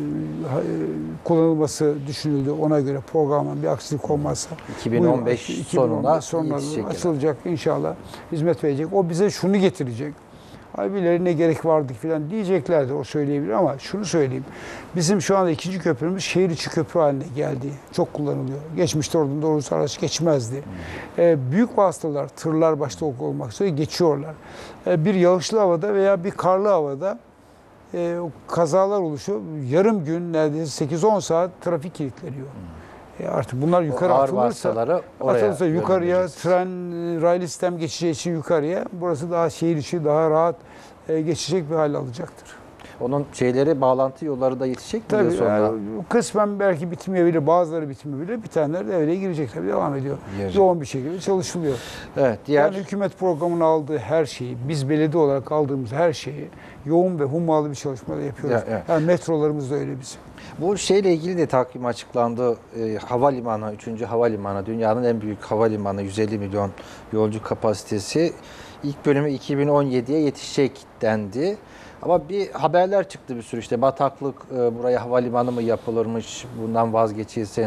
kullanılması düşünüldü. Ona göre programın bir aksilik olmazsa iki bin on beş sonunda sonunda açılacak inşallah, hizmet verecek. O bize şunu getirecek. Halbuki ne gerek vardı falan diyeceklerdi, o söyleyebilir ama şunu söyleyeyim. Bizim şu anda ikinci köprümüz şehir içi köprü haline geldi. Çok kullanılıyor. Geçmişte oradan doğrusu araç geçmezdi. Hmm. Ee, büyük vasıtalar, tırlar başta olmak üzere geçiyorlar. Ee, bir yağışlı havada veya bir karlı havada e, kazalar oluşuyor. Yarım gün neredeyse sekiz on saat trafik kilitleniyor. Hmm. E artık bunlar yukarı atılırsa, atılırsa yukarıya tren, raylı sistem geçeceği için yukarıya, burası daha şehir içi daha rahat e, geçecek bir hal alacaktır. Onun şeyleri, bağlantı yolları da yetişecek mi? Tabii sonra? Yani, kısmen belki bitmeyebilir, bazıları bitmeyebilir, bir taneler devreye girecek tabii, devam ediyor. Girecek. Yoğun bir şekilde çalışılıyor. Evet, diğer... Yani hükümet programının aldığı her şeyi, biz belediye olarak aldığımız her şeyi yoğun ve hummalı bir çalışmada yapıyoruz. Ya, evet. Yani metrolarımız da öyle bizim. Bu şeyle ilgili de takvim açıklandı. E, havalimanı, üçüncü havalimanı, dünyanın en büyük havalimanı, yüz elli milyon yolcu kapasitesi. İlk bölümü iki bin on yediye yetişecek dendi. Ama bir haberler çıktı bir sürü, işte bataklık, e, buraya havalimanı mı yapılırmış, bundan vazgeçilsin.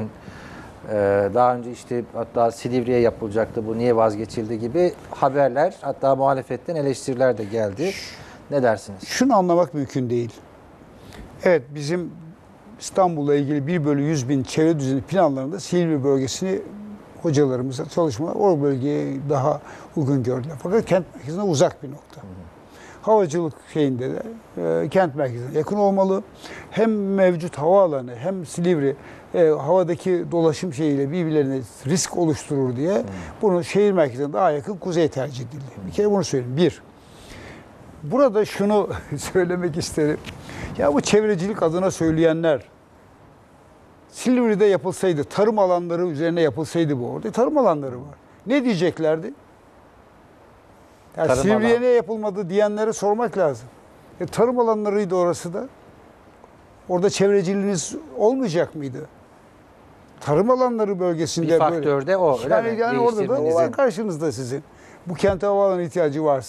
E, daha önce işte hatta Silivri'ye yapılacaktı, bu niye vazgeçildi gibi haberler, hatta muhalefetten eleştiriler de geldi. Ne dersiniz? Şunu anlamak mümkün değil. Evet, bizim İstanbul'la ilgili bir bölü yüz bin çevre düzeni planlarında Silivri bölgesini hocalarımıza çalışmalar o bölgeye daha uygun gördüler. Fakat kent merkezine uzak bir nokta. Hı hı. Havacılık şeyinde de e, kent merkezine yakın olmalı. Hem mevcut havaalanı hem Silivri e, havadaki dolaşım şeyiyle birbirlerine risk oluşturur diye hı. bunu şehir merkezine daha yakın kuzey tercih edildi. Hı. Bir kere bunu söyleyeyim. Bir, burada şunu söylemek isterim. Ya bu çevrecilik adına söyleyenler, Silivri'de yapılsaydı, tarım alanları üzerine yapılsaydı bu orada. Tarım alanları var. Ne diyeceklerdi? Yani Silivri'ye ne yapılmadı diyenlere sormak lazım. E, tarım alanlarıydı orası da. Orada çevreciliğiniz olmayacak mıydı? Tarım alanları bölgesinde bir faktörde böyle. o. Öyle yani mi? yani orada da o var karşınızda sizin. Bu kente havaalanı ihtiyacı varsa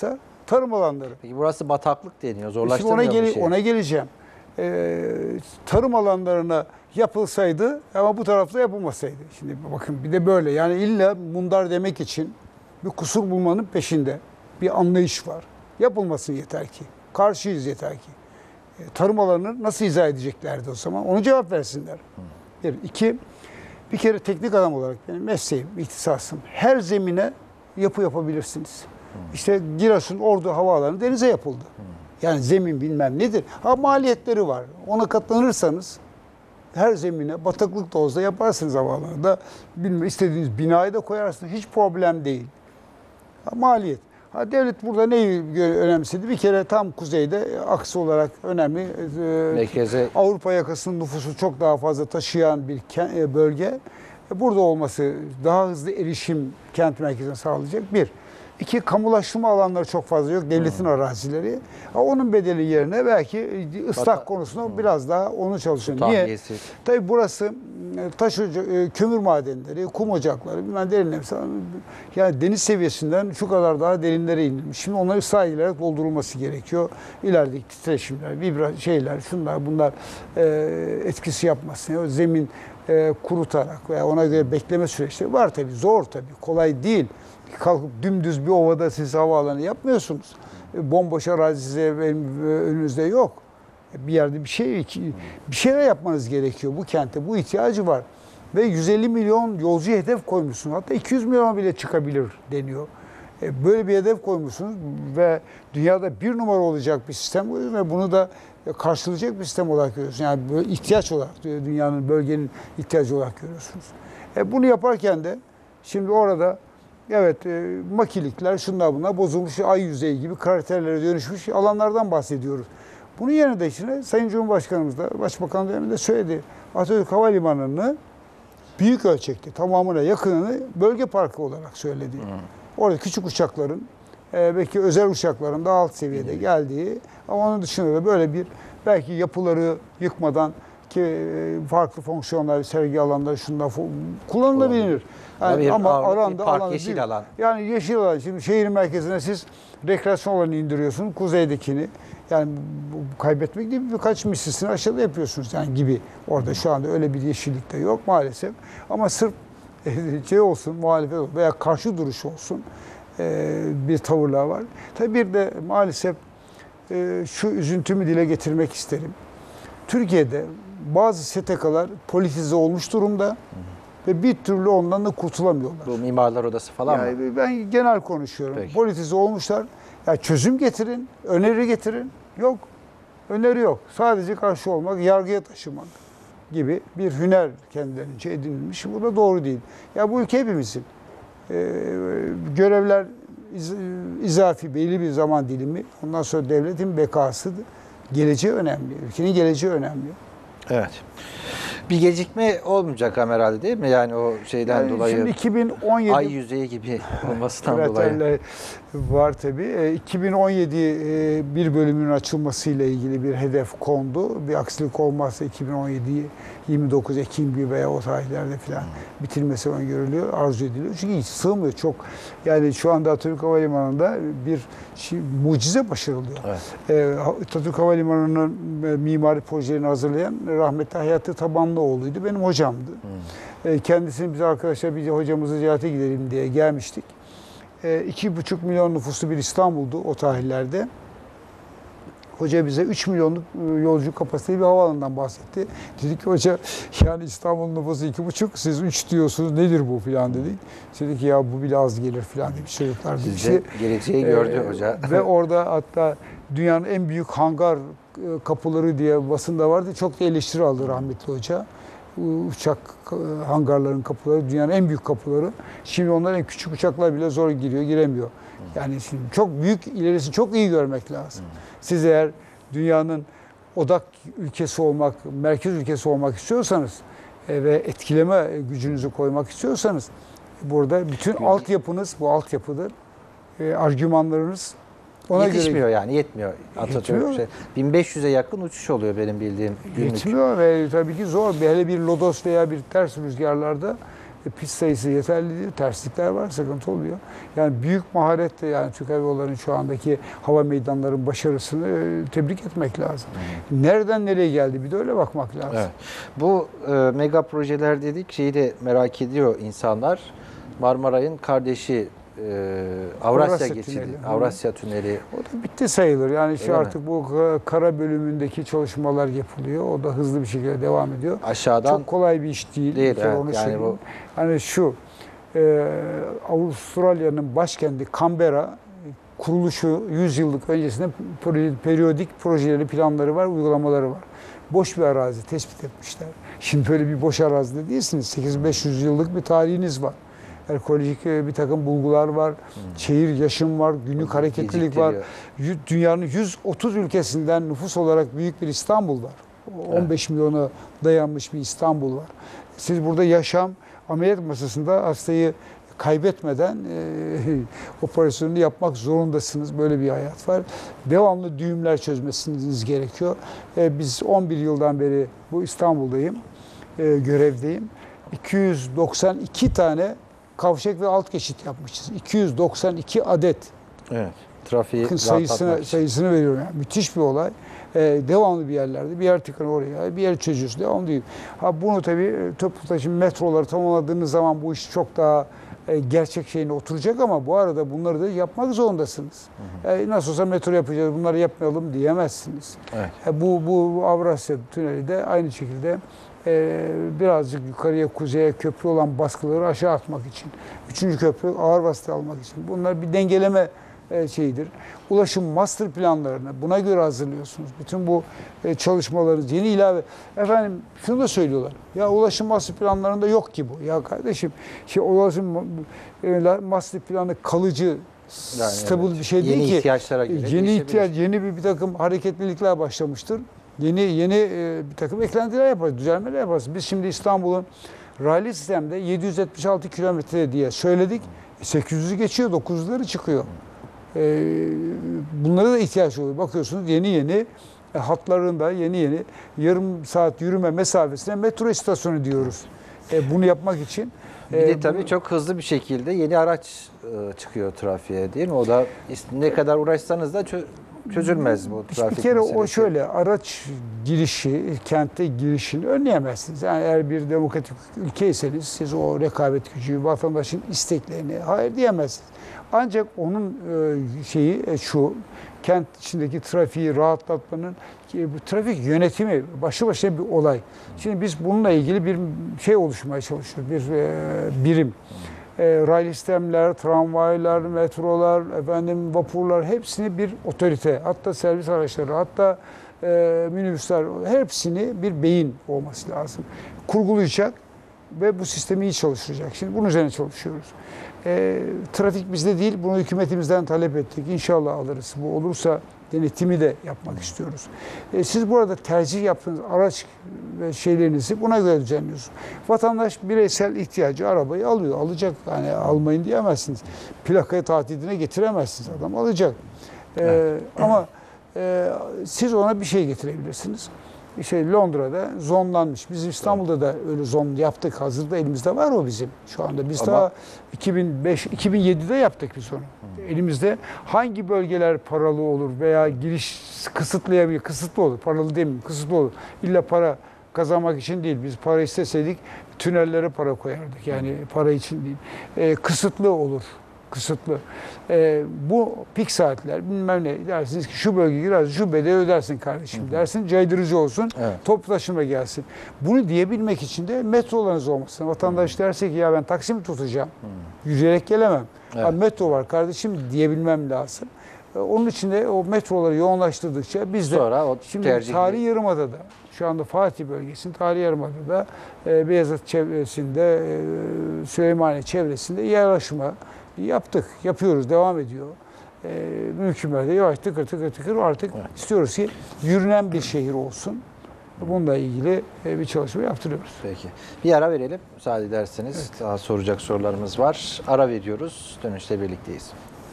tarım alanları. Peki burası bataklık deniyor. Şimdi Zorlaştırmıyor ona, mu gele, şey? ona geleceğim. Ee, tarım alanlarına yapılsaydı ama bu tarafta yapılmasaydı. Şimdi bakın bir de böyle yani illa mundar demek için bir kusur bulmanın peşinde bir anlayış var. Yapılmasın yeter ki. Karşıyız yeter ki. E, tarım alanını nasıl izah edeceklerdi o zaman? Onu cevap versinler. Bir. İki, bir kere teknik adam olarak benim mesleğim, ihtisasım. Her zemine yapı yapabilirsiniz. İşte Giresun Ordu havaalanı denize yapıldı. Yani zemin bilmem nedir. Ha maliyetleri var. Ona katlanırsanız her zemine bataklık da olsa yaparsınız havaalanı da. Bilmem, istediğiniz binayı da koyarsınız. Hiç problem değil. Ha, maliyet. Ha, devlet burada neyi önemsedi? Bir kere tam kuzeyde aksi olarak önemli. E, Merkeze. Avrupa yakasının nüfusu çok daha fazla taşıyan bir bölge. Burada olması daha hızlı erişim kent merkezine sağlayacak. Bir. İki, kamulaştırma alanları çok fazla yok. Devletin hmm. arazileri. Onun bedeli yerine belki ıslah Bata, konusunda hmm. biraz daha onu çalışıyor. Niye? Tabii burası taş kömür madenleri, kum ocakları, bilmem derinlemesi. Yani deniz seviyesinden şu kadar daha derinlere inilmiş. Şimdi onları ıslah edilerek doldurulması gerekiyor. İlerideki titreşimler, vibra şeyler, şunlar bunlar e, etkisi yapmasın. Zemin e, kurutarak veya ona göre bekleme süreçleri var tabii. Zor tabii. Kolay değil. Kalkıp dümdüz bir ovada siz havaalanı yapmıyorsunuz. Bomboş arazi size önünüzde yok. Bir yerde bir şey bir şeyler yapmanız gerekiyor. Bu kente bu ihtiyacı var. Ve yüz elli milyon yolcu hedef koymuşsun. Hatta iki yüz milyon bile çıkabilir deniyor. Böyle bir hedef koymuşsunuz ve dünyada bir numara olacak bir sistem koyuyorsunuz ve bunu da karşılayacak bir sistem olarak görüyorsunuz. Yani böyle ihtiyaç olarak dünyanın, bölgenin ihtiyacı olarak görüyorsunuz. E bunu yaparken de şimdi orada evet, e, makilikler, şunlar bunlar bozulmuş ay yüzeyi gibi kraterlere dönüşmüş alanlardan bahsediyoruz. Bunun yerine de içine Sayın Cumhurbaşkanımız da Başbakan döneminde söyledi. Atatürk Havalimanı'nı büyük ölçekte tamamına yakınını bölge parkı olarak söyledi. Hmm. Orada küçük uçakların, e, belki özel uçakların daha alt seviyede hmm. geldiği ama onun dışında da böyle bir belki yapıları yıkmadan ki farklı fonksiyonlar, sergi alanları şundan kullanılabilir. Yani ama aranda park, yeşil alan. Yani yeşil alan. Şimdi şehir merkezine siz rekreasyon alanı indiriyorsunuz, kuzeydekini. Yani bu kaybetmek değil, birkaç mislisini aşağıda yapıyorsunuz yani gibi. Orada şu anda öyle bir yeşillik de yok maalesef. Ama sırf şey olsun, muhalefet olsun veya karşı duruş olsun bir tavırlar var. Tabii bir de maalesef şu üzüntümü dile getirmek isterim. Türkiye'de bazı S T K'lar politize olmuş durumda. Hı hı. Ve bir türlü ondan da kurtulamıyorlar. Bu mimarlar odası falan yani mı? Ben genel konuşuyorum. Peki. Politize olmuşlar. Ya çözüm getirin, öneri getirin. Yok. Öneri yok. Sadece karşı olmak, yargıya taşımak gibi bir hüner kendilerince edinilmiş. Bu da doğru değil. Ya bu ülke hepimizin. Ee, görevler iz, izafi belli bir zaman dilimi. Ondan sonra devletin bekasıdır. Geleceği önemli. Ülkenin geleceği önemli. Evet. Bir gecikme olmayacak herhalde değil mi? Yani o şeyden yani dolayı. Şimdi iki bin on yedi ay yüzeyi gibi olmasından dolayı. Var tabii. iki bin on yedi bir bölümünün açılmasıyla ilgili bir hedef kondu. Bir aksilik olmazsa iki bin on yedi yirmi dokuz Ekim gibi veya o tarihlerde falan bitirmesi öngörülüyor, arzu ediliyor. Çünkü hiç sığmıyor çok. Yani şu anda Atatürk Havalimanı'nda bir şey, mucize başarılıyor. Evet. Atatürk Havalimanı'nın mimari projelerini hazırlayan rahmetli Hayati Tabanlıoğlu'ydu. Benim hocamdı. Hmm. Kendisini biz arkadaşlar bir hocamızı ziyarete gidelim diye gelmiştik. İki buçuk milyon nüfuslu bir İstanbul'du o tarihlerde. Hoca bize üç milyonluk yolcu kapasiteli bir havaalanından bahsetti. Dedik ki hoca yani İstanbul nüfusu iki buçuk, siz üç diyorsunuz, nedir bu filan dedik. Dedi ki ya bu bile az gelir filan demiş çocuklar. Sizce geleceği gördü ee, hoca. Ve orada hatta dünyanın en büyük hangar kapıları diye basında vardı. Çok da eleştiri aldı rahmetli hoca. Uçak hangarların kapıları dünyanın en büyük kapıları. Şimdi onların en küçük uçaklar bile zor giriyor, giremiyor. Yani şimdi çok büyük, ilerisini çok iyi görmek lazım. Siz eğer dünyanın odak ülkesi olmak, merkez ülkesi olmak istiyorsanız e, ve etkileme gücünüzü koymak istiyorsanız burada bütün altyapınız, bu altyapıdır. E, argümanlarınız ona yetişmiyor göre, yani, yetmiyor. Atatürk şey, bin beş yüze yakın uçuş oluyor benim bildiğim günlük. Yetmiyor ve tabii ki zor. Hele bir lodos veya bir ters rüzgarlarda E, pist sayısı yeterli değil. Terslikler var, sıkıntı oluyor. Yani büyük maharetle yani Türk Hava Yolları'nın şu andaki hava meydanlarının başarısını e, tebrik etmek lazım. Hı. Nereden nereye geldi bir de öyle bakmak lazım. Evet. Bu e, mega projeler dedik, şeyi de merak ediyor insanlar. Marmaray'ın kardeşi e, Avrasya, Avrasya geçidi, tüneli. Avrasya Tüneli. O da bitti sayılır. Yani şu artık mi? Bu kara bölümündeki çalışmalar yapılıyor. O da hızlı bir şekilde devam ediyor. Aşağıdan çok kolay bir iş değil. Değil, evet. Onu yani bu... Hani şu e, Avustralya'nın başkenti Canberra kuruluşu yüz yıllık öncesinde periyodik projeleri, planları var, uygulamaları var. Boş bir arazi tespit etmişler. Şimdi böyle bir boş arazide değilsiniz. sekiz bin beş yüz yıllık bir tarihiniz var. Ekolojik bir takım bulgular var, hmm. şehir yaşam var, günlük hareketlilik var. Dünyanın yüz otuz ülkesinden nüfus olarak büyük bir İstanbul var. on beş evet. milyona dayanmış bir İstanbul var. Siz burada yaşam, ameliyat masasında hastayı kaybetmeden e, operasyonunu yapmak zorundasınız. Böyle bir hayat var. Devamlı düğümler çözmesiniz gerekiyor. E, biz on bir yıldan beri bu İstanbul'dayım, e, görevdeyim. iki yüz doksan iki tane kavşak ve alt geçit yapmışız. iki yüz doksan iki adet. Evet. Trafiği sayısını, sayısını veriyorum. Yani müthiş bir olay. Ee, devamlı bir yerlerde. Bir yer tıkanı oraya, bir yer çözüyorsun. Devamlı değil. Ha bunu tabii toplu taşıma metroları tamamladığınız zaman bu iş çok daha e, gerçek şeyine oturacak ama bu arada bunları da yapmak zorundasınız. Hı hı. E, nasıl olsa metro yapacağız, bunları yapmayalım diyemezsiniz. Evet. E, bu, bu Avrasya Tüneli de aynı şekilde Ee, birazcık yukarıya, kuzeye köprü olan baskıları aşağı atmak için. Üçüncü köprü ağır vasıta almak için. Bunlar bir dengeleme e, şeyidir. Ulaşım master planlarını buna göre hazırlıyorsunuz. Bütün bu e, çalışmalarınız, yeni ilave. Efendim şunu da söylüyorlar. Ya ulaşım master planlarında yok ki bu. Ya kardeşim şey, ulaşım e, master planı kalıcı, yani stabil evet. bir şey değil yeni ki. Yeni ihtiyaçlara göre Yeni ihtiyaç, yeni bir, bir takım hareketlilikler başlamıştır. Yeni yeni e, bir takım eklentiler yaparız, düzenlemeler yaparız. Biz şimdi İstanbul'un raylı sistemde yedi yüz yetmiş altı kilometre diye söyledik. sekiz yüzü geçiyor, dokuz yüzleri çıkıyor. E, bunlara da ihtiyaç oluyor. Bakıyorsunuz yeni yeni e, hatlarında yeni yeni yarım saat yürüme mesafesine metro istasyonu diyoruz. E, bunu yapmak için. Bir de tabii bu, çok hızlı bir şekilde yeni araç e, çıkıyor trafiğe değil mi? O da ne kadar uğraşsanız da çö- çözülmez bu trafik Bir kere meselesi. O şöyle araç girişi, kente girişini önleyemezsiniz. Yani eğer bir demokratik ülkeyseniz siz o rekabet gücü, vatandaşın isteklerini hayır diyemezsiniz. Ancak onun şeyi şu, kent içindeki trafiği rahatlatmanın bu trafik yönetimi başlı başına bir olay. Şimdi biz bununla ilgili bir şey oluşturmaya çalışıyoruz, bir birim. E, raylı sistemler, tramvaylar, metrolar, efendim vapurlar hepsini bir otorite, hatta servis araçları, hatta e, minibüsler hepsini bir beyin olması lazım. Kurgulayacak ve bu sistemi iyi çalıştıracak. Şimdi bunun üzerine çalışıyoruz. E, trafik bizde değil, bunu hükümetimizden talep ettik. İnşallah alırız. Bu olursa denetimi de yapmak istiyoruz. E, siz burada tercih yaptığınız araç ve şeylerinizi buna göre düzenliyorsunuz. Vatandaş bireysel ihtiyacı arabayı alıyor, alacak. Yani almayın diyemezsiniz. Plakayı tatiline getiremezsiniz. Adam alacak. E, ama e, siz ona bir şey getirebilirsiniz. İşte Londra'da zonlanmış. Biz İstanbul'da da öyle zon yaptık. Hazırda elimizde var o bizim şu anda. Biz Ama... daha iki bin beş iki bin yedide yaptık biz onu. Hmm. Elimizde hangi bölgeler paralı olur veya giriş kısıtlayabilir, kısıtlı olur. Paralı demeyeyim, kısıtlı olur. İlla para kazanmak için değil. Biz para isteseydik tünellere para koyardık. Yani para için değil. E, kısıtlı olur. Kısıtlı. Ee, bu pik saatler bilmem ne dersiniz ki şu bölge girer, şu bedeli ödersin kardeşim hı hı. dersin, caydırıcı olsun, evet. toplu taşıma gelsin. Bunu diyebilmek için de metrolarınız olmasın. Vatandaş hı. derse ki ya ben taksi mi tutacağım, hı. yürüyerek gelemem. Evet. Abi, metro var kardeşim diyebilmem lazım. Ee, onun için de o metroları yoğunlaştırdıkça biz de Sonra o şimdi tercihli... Tarihi Yarımada'da, şu anda Fatih bölgesinin Tarihi Yarımada'da e, Beyazıt çevresinde, e, Süleymaniye çevresinde yerleşme yaptık, yapıyoruz, devam ediyor. Ee, mümkün mertebe yavaş tıkır tıkır tıkır artık evet. istiyoruz ki yürünen bir şehir olsun. Bununla ilgili bir çalışma yaptırıyoruz. Peki. Bir ara verelim müsaade ederseniz. Evet. Daha soracak sorularımız var. Ara veriyoruz. Dönüşte birlikteyiz.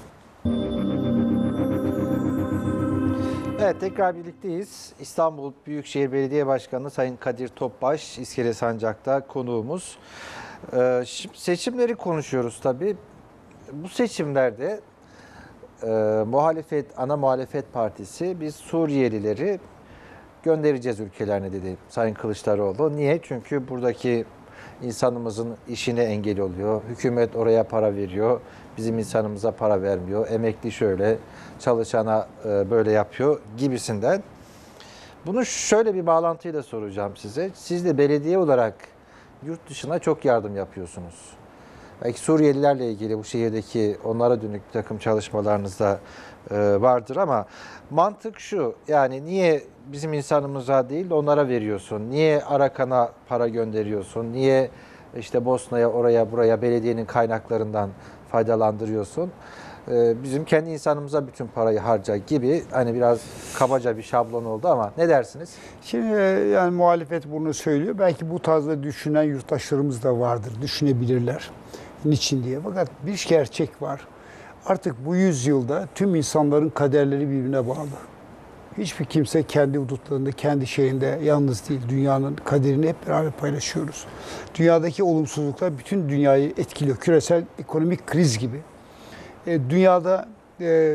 Evet, tekrar birlikteyiz. İstanbul Büyükşehir Belediye Başkanı Sayın Kadir Topbaş, İskele Sancak'ta konuğumuz. Ee, şimdi seçimleri konuşuyoruz tabii. Bu seçimlerde e, muhalefet, ana muhalefet partisi biz Suriyelileri göndereceğiz ülkelerine dedi Sayın Kılıçdaroğlu. Niye? Çünkü buradaki insanımızın işine engel oluyor. Hükümet oraya para veriyor. Bizim insanımıza para vermiyor. Emekli şöyle, çalışana e, böyle yapıyor gibisinden. Bunu şöyle bir bağlantıyla soracağım size. Siz de belediye olarak yurt dışına çok yardım yapıyorsunuz. Belki Suriyelilerle ilgili bu şehirdeki onlara dönük bir takım çalışmalarınız da e, vardır ama mantık şu, yani niye bizim insanımıza değil de onlara veriyorsun? Niye Arakan'a para gönderiyorsun? Niye işte Bosna'ya, oraya, buraya belediyenin kaynaklarından faydalandırıyorsun? E, bizim kendi insanımıza bütün parayı harca gibi, hani biraz kabaca bir şablon oldu ama ne dersiniz? Şimdi e, yani muhalefet bunu söylüyor. Belki bu tarzda düşünen yurttaşlarımız da vardır, düşünebilirler. Niçin diye. Fakat bir gerçek var. Artık bu yüzyılda tüm insanların kaderleri birbirine bağlı. Hiçbir kimse kendi hudutlarında, kendi şeyinde yalnız değil. Dünyanın kaderini hep beraber paylaşıyoruz. Dünyadaki olumsuzluklar bütün dünyayı etkiliyor. Küresel ekonomik kriz gibi. E, dünyada e,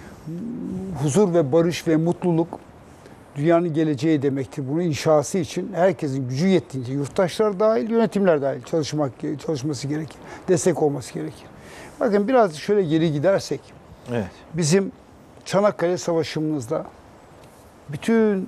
huzur ve barış ve mutluluk dünyanın geleceği demektir. Bunun inşası için herkesin gücü yettiğince, yurttaşlar dahil, yönetimler dahil çalışmak çalışması gerekir. Destek olması gerekir. Bakın biraz şöyle geri gidersek, Evet. bizim Çanakkale Savaşı'mızda bütün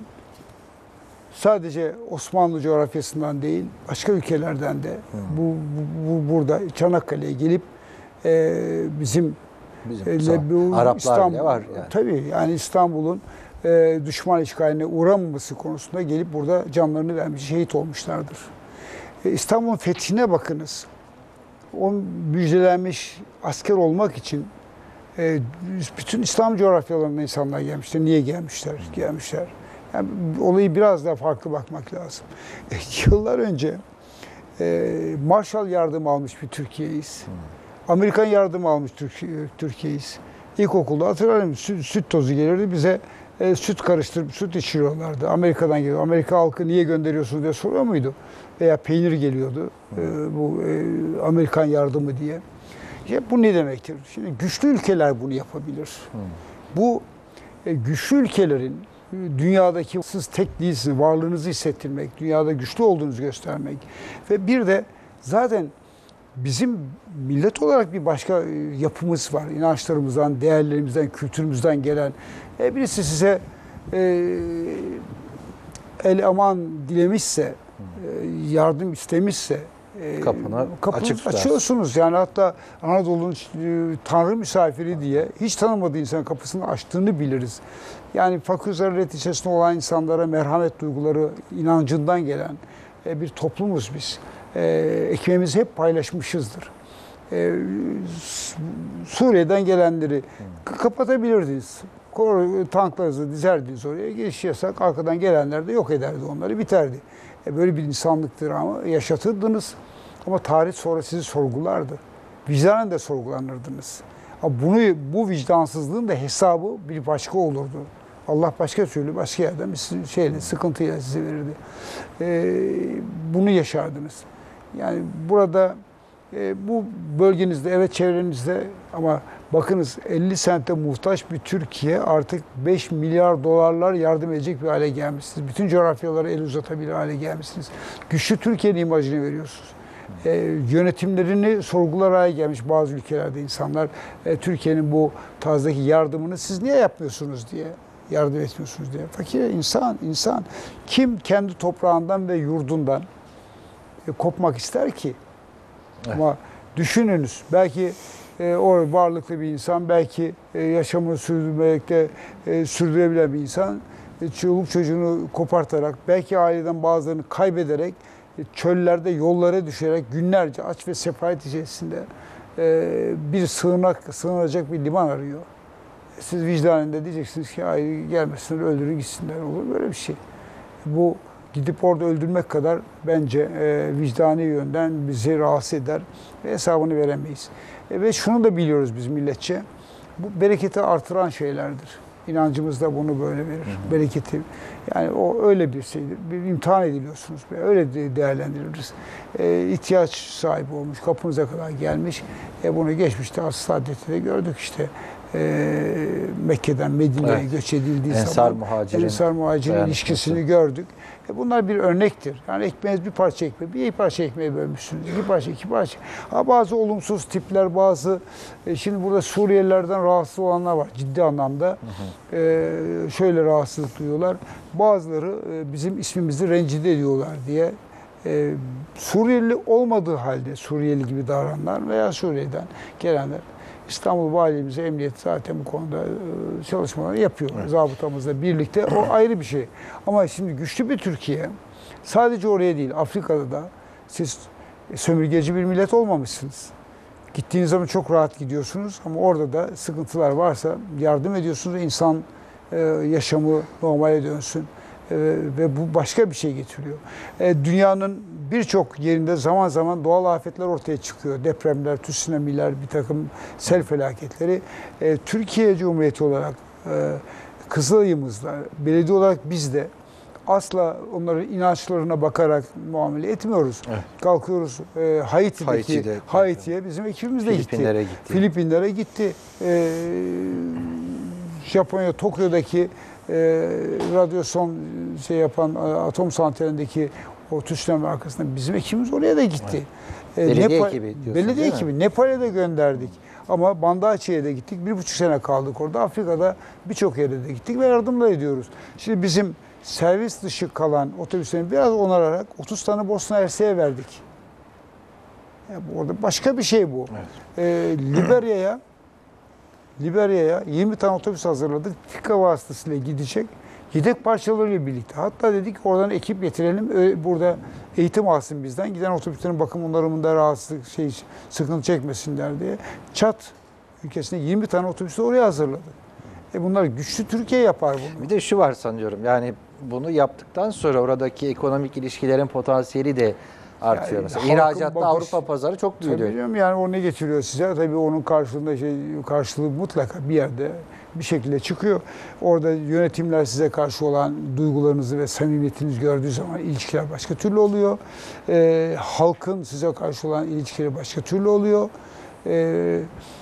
sadece Osmanlı coğrafyasından değil, başka ülkelerden de hmm. bu, bu, bu burada Çanakkale'ye gelip e, bizim, bizim e, bu Araplar İstanbul, bile var. Yani. Tabii yani İstanbul'un e, düşman işgaline uğramaması konusunda gelip burada canlarını vermiş, şehit olmuşlardır. E, İstanbul'un fethine bakınız. O müjdelenmiş asker olmak için e, bütün İslam coğrafyalarında insanlar gelmişler. Niye gelmişler? Gelmişler. Yani olayı biraz daha farklı bakmak lazım. E, yıllar önce e, Marshall yardımı almış bir Türkiye'yiz. Amerikan yardımı almış Türkiye, Türkiye'yiz. İlkokulda hatırlarım süt, süt tozu gelirdi bize e, süt karıştırıp süt içiriyorlardı. Amerika'dan geliyor. Amerika halkı niye gönderiyorsunuz diye soruyor muydu? Veya peynir geliyordu e, bu e, Amerikan yardımı diye. Ya bu ne demektir? Şimdi güçlü ülkeler bunu yapabilir. Hmm. Bu e, güçlü ülkelerin dünyadaki siz tek değilsiniz, varlığınızı hissettirmek, dünyada güçlü olduğunuzu göstermek ve bir de zaten bizim millet olarak bir başka yapımız var. İnançlarımızdan, değerlerimizden, kültürümüzden gelen. E, birisi size e, el aman dilemişse, e, yardım istemişse kapını açık açıyorsunuz. Yani hatta Anadolu'nun e, Tanrı misafiri diye hiç tanımadığı insan kapısını açtığını biliriz. Yani fakir zaruret içerisinde olan insanlara merhamet duyguları inancından gelen e, bir toplumuz biz. E, ekmeğimizi hep paylaşmışızdır. E, Suriye'den gelenleri hmm. kapatabilirdiniz. Tanklarınızı dizerdiniz oraya. Giriş yasak. Arkadan gelenler de yok ederdi onları. Biterdi. E, böyle bir insanlıktır ama yaşatırdınız. Ama tarih sonra sizi sorgulardı. Vicdanen de sorgulanırdınız. Ama bunu, bu vicdansızlığın da hesabı bir başka olurdu. Allah başka türlü başka yerden bir şeyle, sıkıntıyla size verirdi. E, bunu yaşardınız. Yani burada e, bu bölgenizde, evet çevrenizde ama bakınız elli sente muhtaç bir Türkiye artık beş milyar dolarlar yardım edecek bir hale gelmişsiniz. Bütün coğrafyalara el uzatabilir hale gelmişsiniz. Güçlü Türkiye'nin imajını veriyorsunuz. E, yönetimlerini sorgular hale gelmiş bazı ülkelerde insanlar e, Türkiye'nin bu tarzdaki yardımını siz niye yapmıyorsunuz diye, yardım etmiyorsunuz diye. Fakir insan, insan kim kendi toprağından ve yurdundan e, kopmak ister ki? Evet. Ama düşününüz belki e, o varlıklı bir insan, belki e, yaşamını sürdürmekte e, sürdürebilen bir insan e, çoluk çocuğunu kopartarak, belki aileden bazılarını kaybederek e, çöllerde yollara düşerek günlerce aç ve sefalet içerisinde e, bir sığınak, sığınacak bir liman arıyor. Siz vicdanında diyeceksiniz ki ay gelmesinler, öldürün gitsinler, olur böyle bir şey. Bu gidip orada öldürmek kadar bence e, vicdani yönden bizi rahatsız eder ve hesabını veremeyiz. E, ve şunu da biliyoruz biz milletçe, bu bereketi artıran şeylerdir. İnancımız da bunu böyle verir. Hı hı. Bereketi. Yani o öyle bir şeydir. Bir imtihan ediliyorsunuz. Öyle de değerlendiririz. E, ihtiyaç sahibi olmuş, kapınıza kadar gelmiş. E, bunu geçmişte Asr-ı Saadet'te de gördük işte. E, Mekke'den Medine'ye evet. göç edildiği Ensar zaman muhacirin, Ensar muhacirin ilişkisini gördük. E, bunlar bir örnektir. Yani ekmeğiniz bir parça ekmeği, bir parça ekmeği bölmüşsünüz. Bir parça, iki parça. Ha, bazı olumsuz tipler, bazı e, şimdi burada Suriyelilerden rahatsız olanlar var ciddi anlamda. Hı hı. E, şöyle rahatsızlık duyuyorlar. Bazıları e, bizim ismimizi rencide ediyorlar diye e, Suriyeli olmadığı halde Suriyeli gibi davrananlar veya Suriye'den gelenler. İstanbul Valimize, emniyet zaten bu konuda çalışmaları yapıyor. Evet. Zabıtamızla birlikte. O ayrı bir şey. Ama şimdi güçlü bir Türkiye, sadece oraya değil, Afrika'da da siz sömürgeci bir millet olmamışsınız. Gittiğiniz zaman çok rahat gidiyorsunuz ama orada da sıkıntılar varsa yardım ediyorsunuz. İnsan yaşamı normale dönsün. Ve bu başka bir şey getiriyor. Dünyanın birçok yerinde zaman zaman doğal afetler ortaya çıkıyor. Depremler, tsunamiler, bir takım sel felaketleri. Türkiye Cumhuriyeti olarak, Kızılay'ımızda, belediye olarak biz de asla onların inançlarına bakarak muamele etmiyoruz. Evet. Kalkıyoruz Haiti'deki, Haiti'ye bizim ekibimiz de Filipinlere gitti. gitti. Filipinlere gitti. Japonya, Tokyo'daki E, radyasyon şey yapan atom santralindeki o tsunami arkasında bizim ekibimiz oraya da gitti. Evet. E, belediye Nepal, ekibi diyorsun, belediye ekibi. Nepal'e de gönderdik. Ama Bandaçi'ye de gittik. Bir buçuk sene kaldık orada. Afrika'da birçok yere de gittik ve yardımla ediyoruz. Şimdi bizim servis dışı kalan otobüslerini biraz onararak otuz tane Bosna Hersek'e verdik. Yani orada başka bir şey bu. Evet. E, Liberya'ya Liberya'ya yirmi tane otobüs hazırladık. Fika vasıtasıyla gidecek. Yedek parçalarıyla birlikte. Hatta dedik oradan ekip getirelim. Burada eğitim alsın bizden. Giden otobüslerin bakım onarımında rahatsızlık, şey, sıkıntı çekmesinler diye. Çat ülkesinde yirmi tane otobüsü oraya hazırladı. E bunlar güçlü Türkiye yapar bunu. Bir de şu var sanıyorum. Yani bunu yaptıktan sonra oradaki ekonomik ilişkilerin potansiyeli de artıyor. Yani mesela ihracatta bakış, Avrupa pazarı çok büyüyor. Tabii yani o ne getiriyor size? Tabii onun karşılığında şey karşılığı mutlaka bir yerde bir şekilde çıkıyor. Orada yönetimler size karşı olan duygularınızı ve samimiyetinizi gördüğü zaman ilişkiler başka türlü oluyor. Ee, halkın size karşı olan ilişkileri başka türlü oluyor. Ee,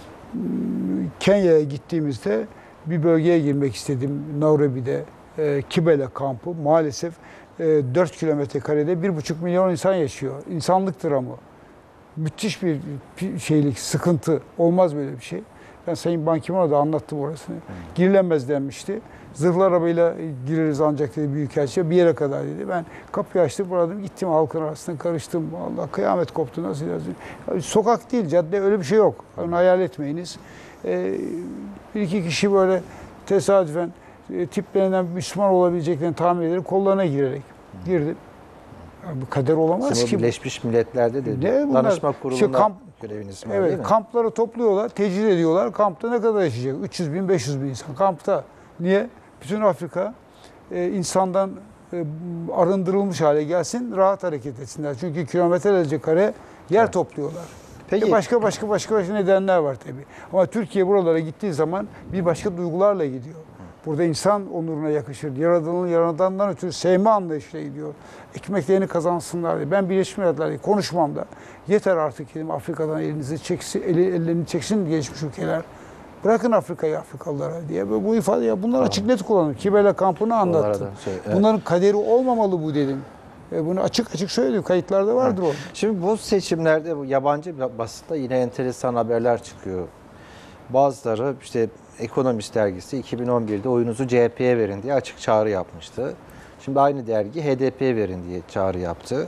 Kenya'ya gittiğimizde bir bölgeye girmek istedim. Nairobi'de e, Kibele kampı maalesef dört kilometre karede bir buçuk milyon insan yaşıyor. İnsanlık dramı. Müthiş bir şeylik, sıkıntı. Olmaz böyle bir şey. Ben Sayın Ban Ki-moon'a da anlattım orasını. Hmm. Girilemez denmişti. Zırhlı arabayla gireriz ancak dedi Büyükelçi. Bir yere kadar dedi. Ben kapıyı açtım, buradım, gittim halkın arasında karıştım. Allah kıyamet koptu nasıl yazıyor. Sokak değil, cadde öyle bir şey yok. Onu hayal etmeyiniz. Ee, bir iki kişi böyle tesadüfen tiplerinden Müslüman olabileceklerini tahmin ederek kollarına girerek girdim. Yani bu kader olamaz Şimdi ki. Birleşmiş Milletler'de de danışma kurulunda işte kamp, göreviniz var evet, değil mi? Kampları topluyorlar, tecrit ediyorlar. Kampta ne kadar yaşayacak? üç yüz bin, beş yüz bin insan kampta. Niye? Bütün Afrika e, insandan e, arındırılmış hale gelsin, rahat hareket etsinler. Çünkü kilometrelerce kare yer evet. topluyorlar. Peki. E başka başka başka başka nedenler var tabii. Ama Türkiye buralara gittiği zaman bir başka duygularla gidiyor. Burada insan onuruna yakışır. Yaradanın yaradandan ötürü sevme anlayışıyla gidiyor. Ekmeklerini kazansınlar diye. Ben Birleşmiş Milletler'de konuşmam da yeter artık dedim, Afrika'dan elinizi çeksin, eli, ellerini çeksin gelişmiş ülkeler. Bırakın Afrika'yı Afrikalılara diye. Böyle bu ifade ya bunlar tamam. açık net kullandım. Kibele kampını anlattım. Şey, evet. Bunların kaderi olmamalı bu dedim. E bunu açık açık söyledim. Kayıtlarda vardır evet. orada. Şimdi bu seçimlerde bu yabancı basında yine enteresan haberler çıkıyor. Bazıları işte Ekonomist dergisi iki bin on birde oyunuzu C H P'ye verin diye açık çağrı yapmıştı. Şimdi aynı dergi H D P'ye verin diye çağrı yaptı.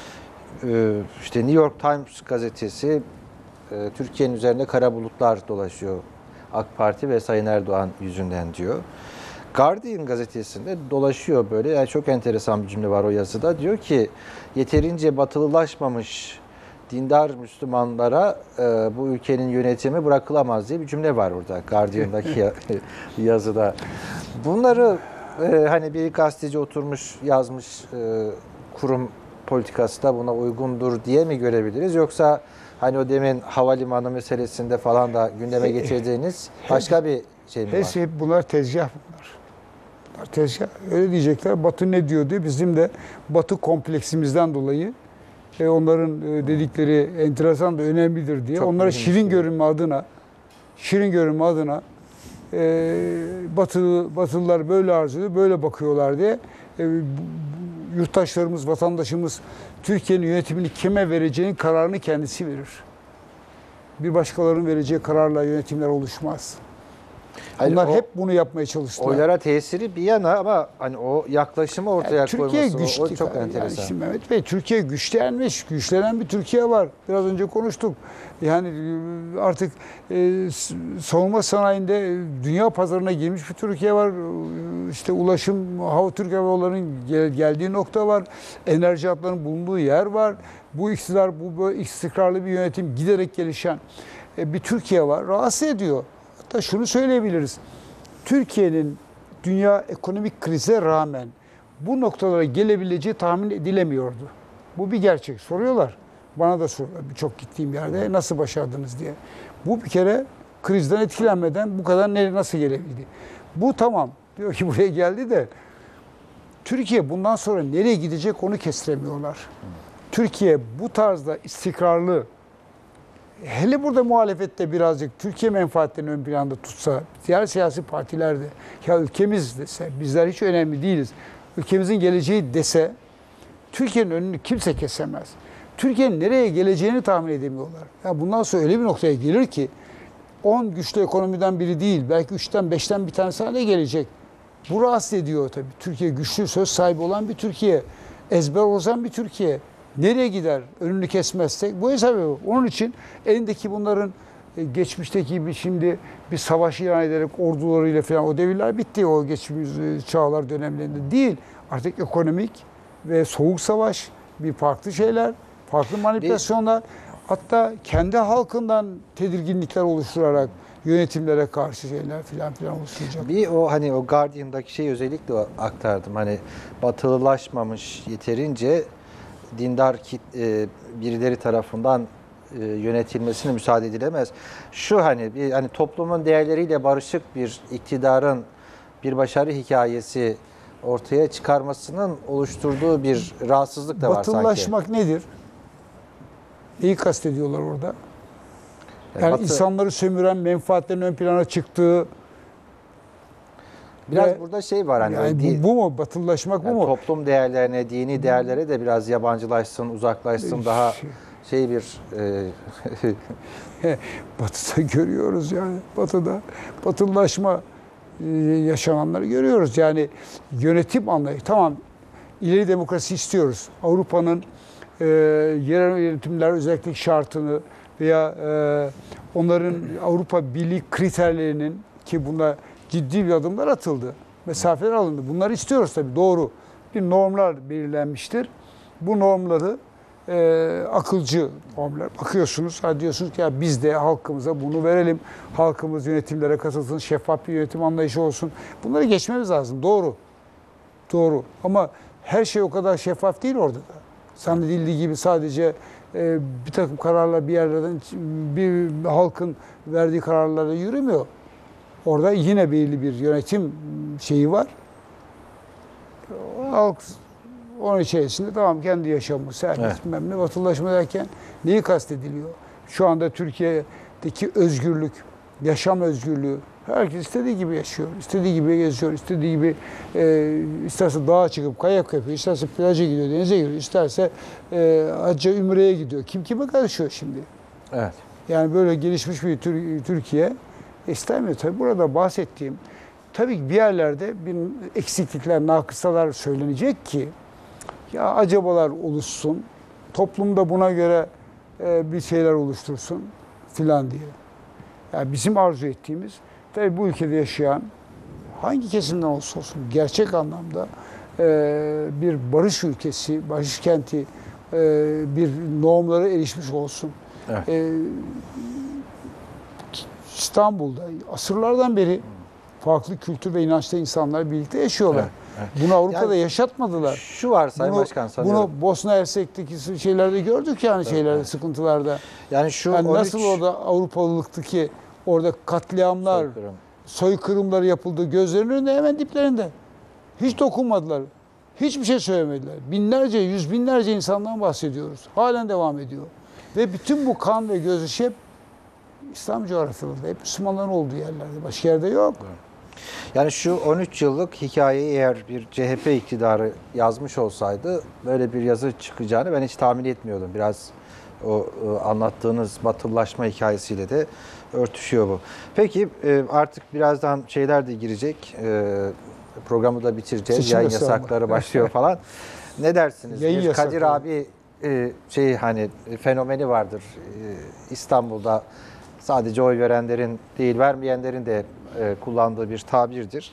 Ee, işte New York Times gazetesi e, Türkiye'nin üzerinde kara bulutlar dolaşıyor AK Parti ve Sayın Erdoğan yüzünden diyor. Guardian gazetesinde dolaşıyor böyle. Yani çok enteresan bir cümle var o yazıda. Diyor ki yeterince batılılaşmamış dindar Müslümanlara e, bu ülkenin yönetimi bırakılamaz diye bir cümle var orada Guardian'daki yazıda. Bunları e, hani bir gazeteci oturmuş yazmış e, kurum politikası da buna uygundur diye mi görebiliriz? Yoksa hani o demin havalimanı meselesinde falan da gündeme getirdiğiniz başka bir şey mi Hepsi var? hep bunlar tezgah bunlar. Bunlar tezgah. Öyle diyecekler. Batı ne diyor diye bizim de Batı kompleksimizden dolayı e, onların e, dedikleri enteresan da önemlidir diye Çok onlara mühim şirin şey. görünme adına şirin görünme adına e, Batı Batılılar böyle arzuluyor, böyle bakıyorlar diye e, bu- bu yurttaşlarımız, vatandaşımız Türkiye'nin yönetimini kime vereceğinin kararını kendisi verir. Bir başkalarının vereceği kararla yönetimler oluşmaz. Hayır, Onlar o hep bunu yapmaya çalıştılar. oylara tesiri bir yana ama hani o yaklaşımı ortaya Yani Türkiye koyması o, o güçlü. çok Yani enteresan. şimdi Mehmet Bey, Türkiye güçlenmiş, güçlenen bir Türkiye var. Biraz önce konuştuk. Yani e, artık e, s- savunma sanayinde e, dünya pazarına girmiş bir Türkiye var. E, İşte ulaşım, hava Türk Hava Yolları'nın gel- geldiği nokta var. Enerji hatlarının bulunduğu yer var. Bu iktidar, bu böyle istikrarlı bir yönetim, giderek gelişen e, bir Türkiye var. Rahatsız ediyor. Hatta şunu söyleyebiliriz. Türkiye'nin dünya ekonomik krize rağmen bu noktalara gelebileceği tahmin edilemiyordu. Bu bir gerçek. Soruyorlar. Bana da soruyorlar birçok gittiğim yerde nasıl başardınız diye. Bu bir kere krizden etkilenmeden bu kadar ne, nasıl gelebildi? Bu tamam. Diyor ki buraya geldi de Türkiye bundan sonra nereye gidecek onu kestiremiyorlar. Türkiye bu tarzda istikrarlı, hele burada muhalefette birazcık Türkiye menfaatlerini ön planda tutsa, diğer siyasi partiler de ya ülkemiz dese, bizler hiç önemli değiliz, ülkemizin geleceği dese, Türkiye'nin önünü kimse kesemez. Türkiye'nin nereye geleceğini tahmin edemiyorlar. Ya bundan sonra öyle bir noktaya gelir ki on güçlü ekonomiden biri değil, belki üçten beşten bir tanesi haline gelecek. Bu rahatsız ediyor tabii. Türkiye güçlü, söz sahibi olan bir Türkiye, ezber bozan bir Türkiye. Nereye gider önünü kesmezsek? Bu hesap yok. Onun için elindeki bunların e, geçmişteki gibi şimdi bir savaş ilan ederek ordularıyla falan o devirler bitti. O geçmiş e, çağlar dönemlerinde değil. Artık ekonomik ve soğuk savaş bir farklı şeyler, farklı manipülasyonlar. Hatta kendi halkından tedirginlikler oluşturarak yönetimlere karşı şeyler filan filan oluşturacak. Bir o hani o Guardian'daki şey özellikle aktardım. Hani batılılaşmamış yeterince dindar kit, e, birileri tarafından e, yönetilmesine müsaade edilemez. Şu hani bir hani toplumun değerleriyle barışık bir iktidarın bir başarı hikayesi ortaya çıkarmasının oluşturduğu bir rahatsızlık da var sanki. Batılılaşmak nedir? Neyi kastediyorlar orada? Yani Batı- insanları sömüren, menfaatlerin ön plana çıktığı, biraz ve- burada şey var hani yani di- bu, bu mu? Batılılaşmak bu yani mu? toplum değerlerine, dini değerlere de biraz yabancılaşsın, uzaklaşsın, daha şey bir e, Batı'da görüyoruz yani. Batı'da batılılaşma e, yaşananları görüyoruz. Yani yönetim anlayışı. Tamam, ileri demokrasi istiyoruz. Avrupa'nın e, yerel yönetimler özellik şartını veya e, onların Avrupa Birliği kriterlerinin, ki bunda ciddi bir adımlar atıldı. Mesafeler alındı. Bunları istiyoruz tabii, doğru. Bir normlar belirlenmiştir. Bu normları e, akılcı normlar. Bakıyorsunuz, ha diyorsunuz ki ya biz de halkımıza bunu verelim. Halkımız yönetimlere katılsın, şeffaf bir yönetim anlayışı olsun. Bunları geçmemiz lazım. Doğru. Doğru. Ama her şey o kadar şeffaf değil orada da. Zannedildiği gibi sadece e, bir takım kararlar bir yerlerden, bir halkın verdiği kararlarla yürümüyor. Orada yine belirli bir yönetim şeyi var. Halk onun içerisinde tamam kendi yaşamı, serbest Evet. bilmem ne, batılılaşma derken neyi kastediliyor? Şu anda Türkiye'deki özgürlük, yaşam özgürlüğü, herkes istediği gibi yaşıyor, istediği gibi geziyor, istediği gibi e, isterse dağa çıkıp kayak yapıyor, isterse plaja gidiyor, denize giriyor, isterse e, hacca, ümreye gidiyor. Kim kime karışıyor şimdi? evet. Yani böyle gelişmiş bir Tür- Türkiye istemiyor. Tabii burada bahsettiğim, tabii ki bir yerlerde bir eksiklikler, nakısalar söylenecek ki ya acabalar oluşsun, toplumda buna göre e, bir şeyler oluştursun filan diye. Yani bizim arzu ettiğimiz, tabii bu ülkede yaşayan hangi kesimden olursa olsun gerçek anlamda e, bir barış ülkesi, barış kenti, e, bir normlara erişmiş olsun. Evet. E, İstanbul'da asırlardan beri farklı kültür ve inançta insanlar birlikte yaşıyorlar. Evet, evet. Bunu Avrupa'da Yani yaşatmadılar. Şu var Sayın Bunu, Başkan sanıyorum. bunu Bosna Hersek'teki şeylerde gördük yani şeylerde, evet. sıkıntılarda. Yani şu Yani on üç nasıl orada Avrupalılıktaki orada katliamlar, soykırım. soykırımları yapıldı gözlerinin önünde, hemen diplerinde. Hiç dokunmadılar. Hiçbir şey söylemediler. Binlerce, yüz binlerce insandan bahsediyoruz. Halen devam ediyor. Ve bütün bu kan ve gözyaşı hep İslam coğrafyalarında, hep Müslümanların olduğu yerlerde. Başka yerde yok. Yani şu on üç yıllık hikayeyi eğer bir C H P iktidarı yazmış olsaydı böyle bir yazı çıkacağını ben hiç tahmin etmiyordum. Biraz o anlattığınız batılılaşma hikayesiyle de örtüşüyor bu. Peki artık birazdan şeyler de girecek. Programı da bitireceğiz. Seçim Yayın yasağı yasakları başlıyor falan. Ne dersiniz? Yayın Bir Kadir yasakları. abi şey hani fenomeni vardır. İstanbul'da sadece oy verenlerin değil vermeyenlerin de kullandığı bir tabirdir.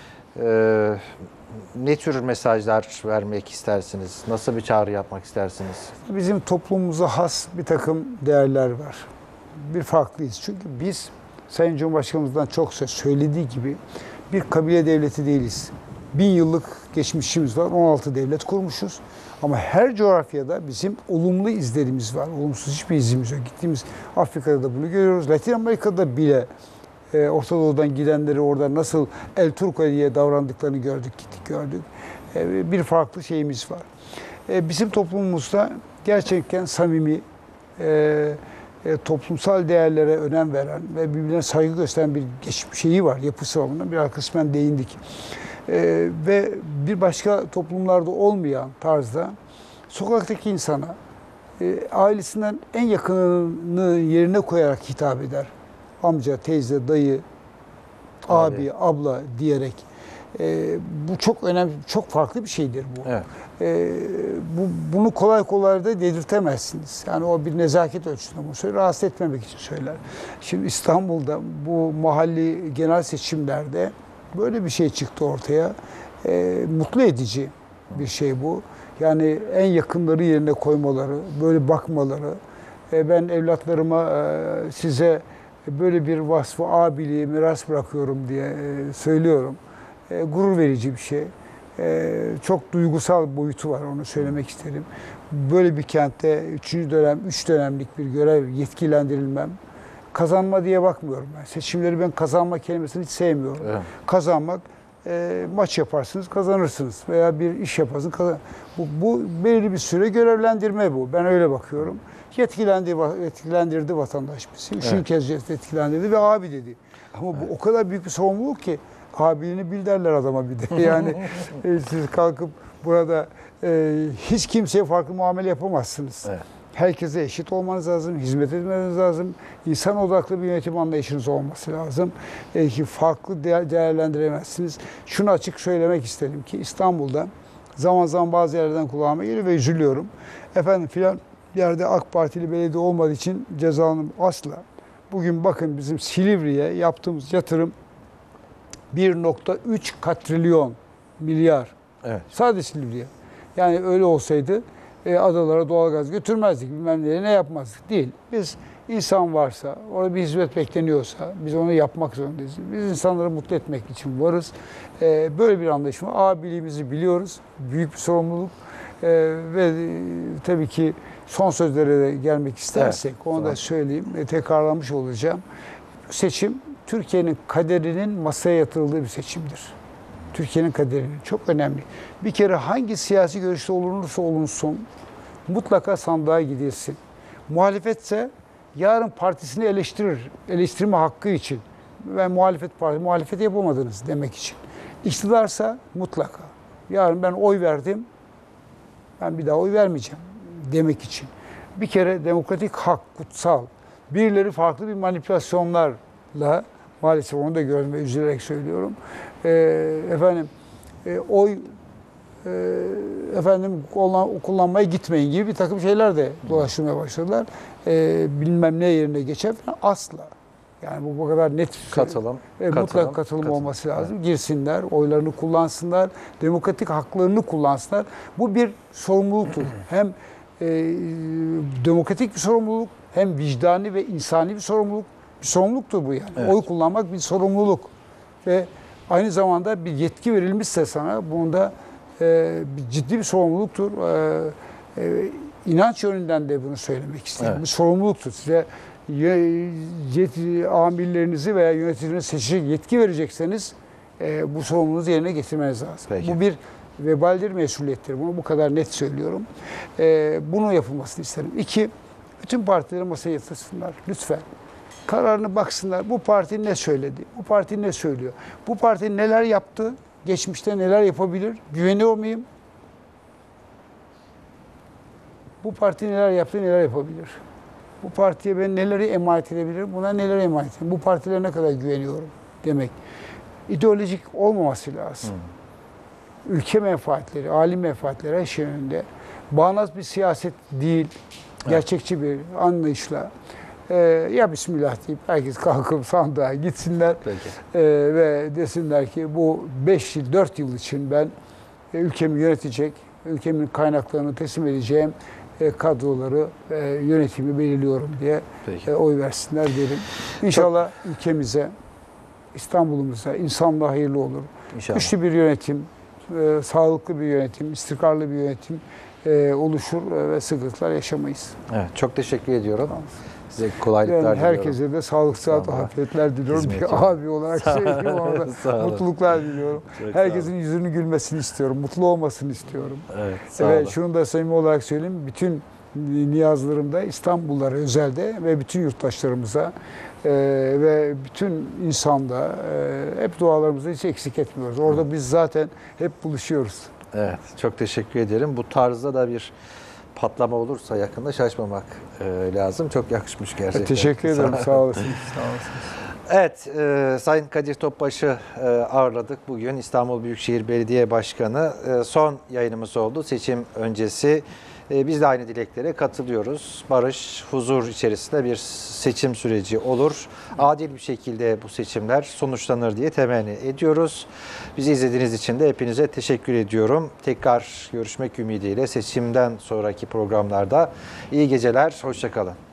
Ne tür mesajlar vermek istersiniz? Nasıl bir çağrı yapmak istersiniz? Bizim toplumumuza has bir takım değerler var. Bir farklıyız. Çünkü biz Sayın Cumhurbaşkanımızdan çok söz söylediği gibi bir kabile devleti değiliz. Bin yıllık geçmişimiz var. on altı devlet kurmuşuz. Ama her coğrafyada bizim olumlu izlerimiz var. Olumsuz hiçbir izimiz yok. Gittiğimiz Afrika'da da bunu görüyoruz. Latin Amerika'da bile e, Orta Doğu'dan gidenleri orada nasıl El Turco diye davrandıklarını gördük, gittik gördük. E, bir farklı şeyimiz var. E, bizim toplumumuzda gerçekten samimi, e, e, toplumsal değerlere önem veren ve birbirine saygı gösteren bir şeyi var, yapısı var. Buna biraz kısmen değindik. Ee, ve bir başka toplumlarda olmayan tarzda sokaktaki insana e, ailesinden en yakınını yerine koyarak hitap eder. Amca, teyze, dayı, abi, abi abla diyerek. E, bu çok önemli, çok farklı bir şeydir bu. Evet. E, bu bunu kolay kolay da dedirtemezsiniz. Yani o bir nezaket ölçüsünde bunu söylüyor, rahatsız etmemek için söyler. Şimdi İstanbul'da bu mahalli genel seçimlerde böyle bir şey çıktı ortaya. E, mutlu edici bir şey bu. Yani en yakınları yerine koymaları, böyle bakmaları. E, ben evlatlarıma e, size böyle bir vasfı, abiliği miras bırakıyorum diye e, söylüyorum. E, gurur verici bir şey. E, çok duygusal boyutu var, onu söylemek isterim. Böyle bir kentte üçüncü dönem, üç dönemlik bir görev yetkilendirilmem. Kazanma diye bakmıyorum ben. Seçimleri ben kazanma kelimesini hiç sevmiyorum. Evet. Kazanmak, e, maç yaparsınız, kazanırsınız. Veya bir iş yaparsınız, kazan. Bu, bu belirli bir süre görevlendirme bu. Ben öyle bakıyorum. Yetkilendirdi, yetkilendirdi vatandaş bizi. Üçüncü evet. kez yetkilendirdi ve abi dedi. Ama evet. bu o kadar büyük bir sorumluluk ki abiliğini bil derler adama bir de. Yani e, siz kalkıp burada e, hiç kimseye farklı muamele yapamazsınız. Evet. Herkese eşit olmanız lazım, hizmet etmeniz lazım. İnsan odaklı bir yönetim anlayışınız olması lazım. E, ki farklı değer, değerlendiremezsiniz. Şunu açık söylemek isterim ki İstanbul'da zaman zaman bazı yerlerden kulağıma geliyor ve üzülüyorum. Efendim filan yerde AK Partili belediye olmadığı için cezalanım asla. Bugün bakın bizim Silivri'ye yaptığımız yatırım bir nokta üç katrilyon milyar. Evet. Sadece Silivri'ye. Yani öyle olsaydı e, adalara doğalgaz götürmezdik, bilmem ne, ne yapmazdık. Değil. Biz insan varsa, orada bir hizmet bekleniyorsa biz onu yapmak zorundayız. Biz insanları mutlu etmek için varız. E, böyle bir anlaşma. Abiliğimizi biliyoruz. Büyük bir sorumluluk. E, ve e, tabii ki son sözlere de gelmek istersek, evet, onu tamam. da söyleyeyim. E, tekrarlamış olacağım. Seçim Türkiye'nin kaderinin masaya yatırıldığı bir seçimdir. Türkiye'nin kaderinin çok önemli. Bir kere hangi siyasi görüşte olursa olunsun mutlaka sandığa gidilsin. Muhalefetse yarın partisini eleştirir. Eleştirme hakkı için. Ve muhalefet partisi, muhalefet yapamadınız demek için. İktidarsa mutlaka. Yarın ben oy verdim, ben bir daha oy vermeyeceğim demek için. Bir kere demokratik hak, kutsal. Birileri farklı bir manipülasyonlarla, maalesef onu da gördüm ve üzülerek söylüyorum. Ee, efendim, e, oy e, efendim kullan, kullanmaya gitmeyin gibi bir takım şeyler de dolaştırmaya başladılar. Ee, bilmem ne yerine geçer falan, asla. Yani bu bu kadar net katılım, e, mutlak katılım, katılım, katılım olması lazım. Evet. Girsinler, oylarını kullansınlar, demokratik haklarını kullansınlar. Bu bir sorumluluktur. Hem e, demokratik bir sorumluluk, hem vicdani ve insani bir sorumluluk. Bir sorumluluktur bu yani. Evet. Oy kullanmak bir sorumluluk. Ve aynı zamanda bir yetki verilmişse sana, bunda e, bir ciddi bir sorumluluktur. E, e, inanç yönünden de bunu söylemek istedim. Evet. Bir sorumluluktur. Size yet- amirlerinizi veya yöneticilerinizi seçecek yetki verecekseniz e, bu sorumluluğunuzu yerine getirmeniz lazım. Peki. Bu bir vebaldir, mesuliyettir. Bunu bu kadar net söylüyorum. E, bunun yapılmasını isterim. İki, bütün partileri masaya yatırsınlar lütfen. Kararını baksınlar. Bu parti ne söyledi? Bu parti ne söylüyor? Bu parti neler yaptı? Geçmişte neler yapabilir? Güveniyor muyum? Bu parti neler yaptı, neler yapabilir? Bu partiye ben neleri emanet edebilirim? Buna neleri emanet edeyim? Bu partilere ne kadar güveniyorum demek. İdeolojik olmaması lazım. Hmm. Ülke menfaatleri, alim menfaatleri her şey önünde. Bağnaz bir siyaset değil, gerçekçi bir anlayışla e, ya Bismillah deyip herkes kalkıp sandığa gitsinler e, ve desinler ki bu beş yıl, dört yıl için ben e, ülkemi yönetecek, ülkemin kaynaklarını teslim edeceğim e, kadroları, e, yönetimi belirliyorum diye e, oy versinler derim. İnşallah Çok... ülkemize, İstanbul'umuza, insanlığa hayırlı olur. İnşallah. Güçlü bir yönetim, e, sağlıklı bir yönetim, istikrarlı bir yönetim e, oluşur ve sıkıntılar yaşamayız. Evet, çok teşekkür ediyorum. Tamam. Size kolaylıklar ben diliyorum. Herkese de sağlık, sıhhat, afiyetler diliyorum. Bir abi olarak söyleyeyim orada. Mutluluklar diliyorum. Çok Herkesin yüzünü gülmesini istiyorum. Mutlu olmasını istiyorum. Evet, sağ ve olun. şunu da samimi olarak söyleyeyim. Bütün niyazlarımda İstanbullulara özelde ve bütün yurttaşlarımıza e, ve bütün insanda e, hep dualarımızı hiç eksik etmiyoruz. Orada biz zaten hep buluşuyoruz. Evet, çok teşekkür ederim. Bu tarzda da bir patlama olursa yakında şaşmamak e, lazım. Çok yakışmış gerçekten. Teşekkür ederim. Sağ olasınız. Sağ olasınız. Evet, e, Sayın Kadir Topbaş'ı e, ağırladık bugün. İstanbul Büyükşehir Belediye Başkanı. E, son yayınımız oldu. Seçim öncesi. E, biz de aynı dileklere katılıyoruz. Barış, huzur içerisinde bir seçim süreci olur. Adil bir şekilde bu seçimler sonuçlanır diye temenni ediyoruz. Bizi izlediğiniz için de hepinize teşekkür ediyorum. Tekrar görüşmek ümidiyle seçimden sonraki programlarda iyi geceler, hoşça kalın.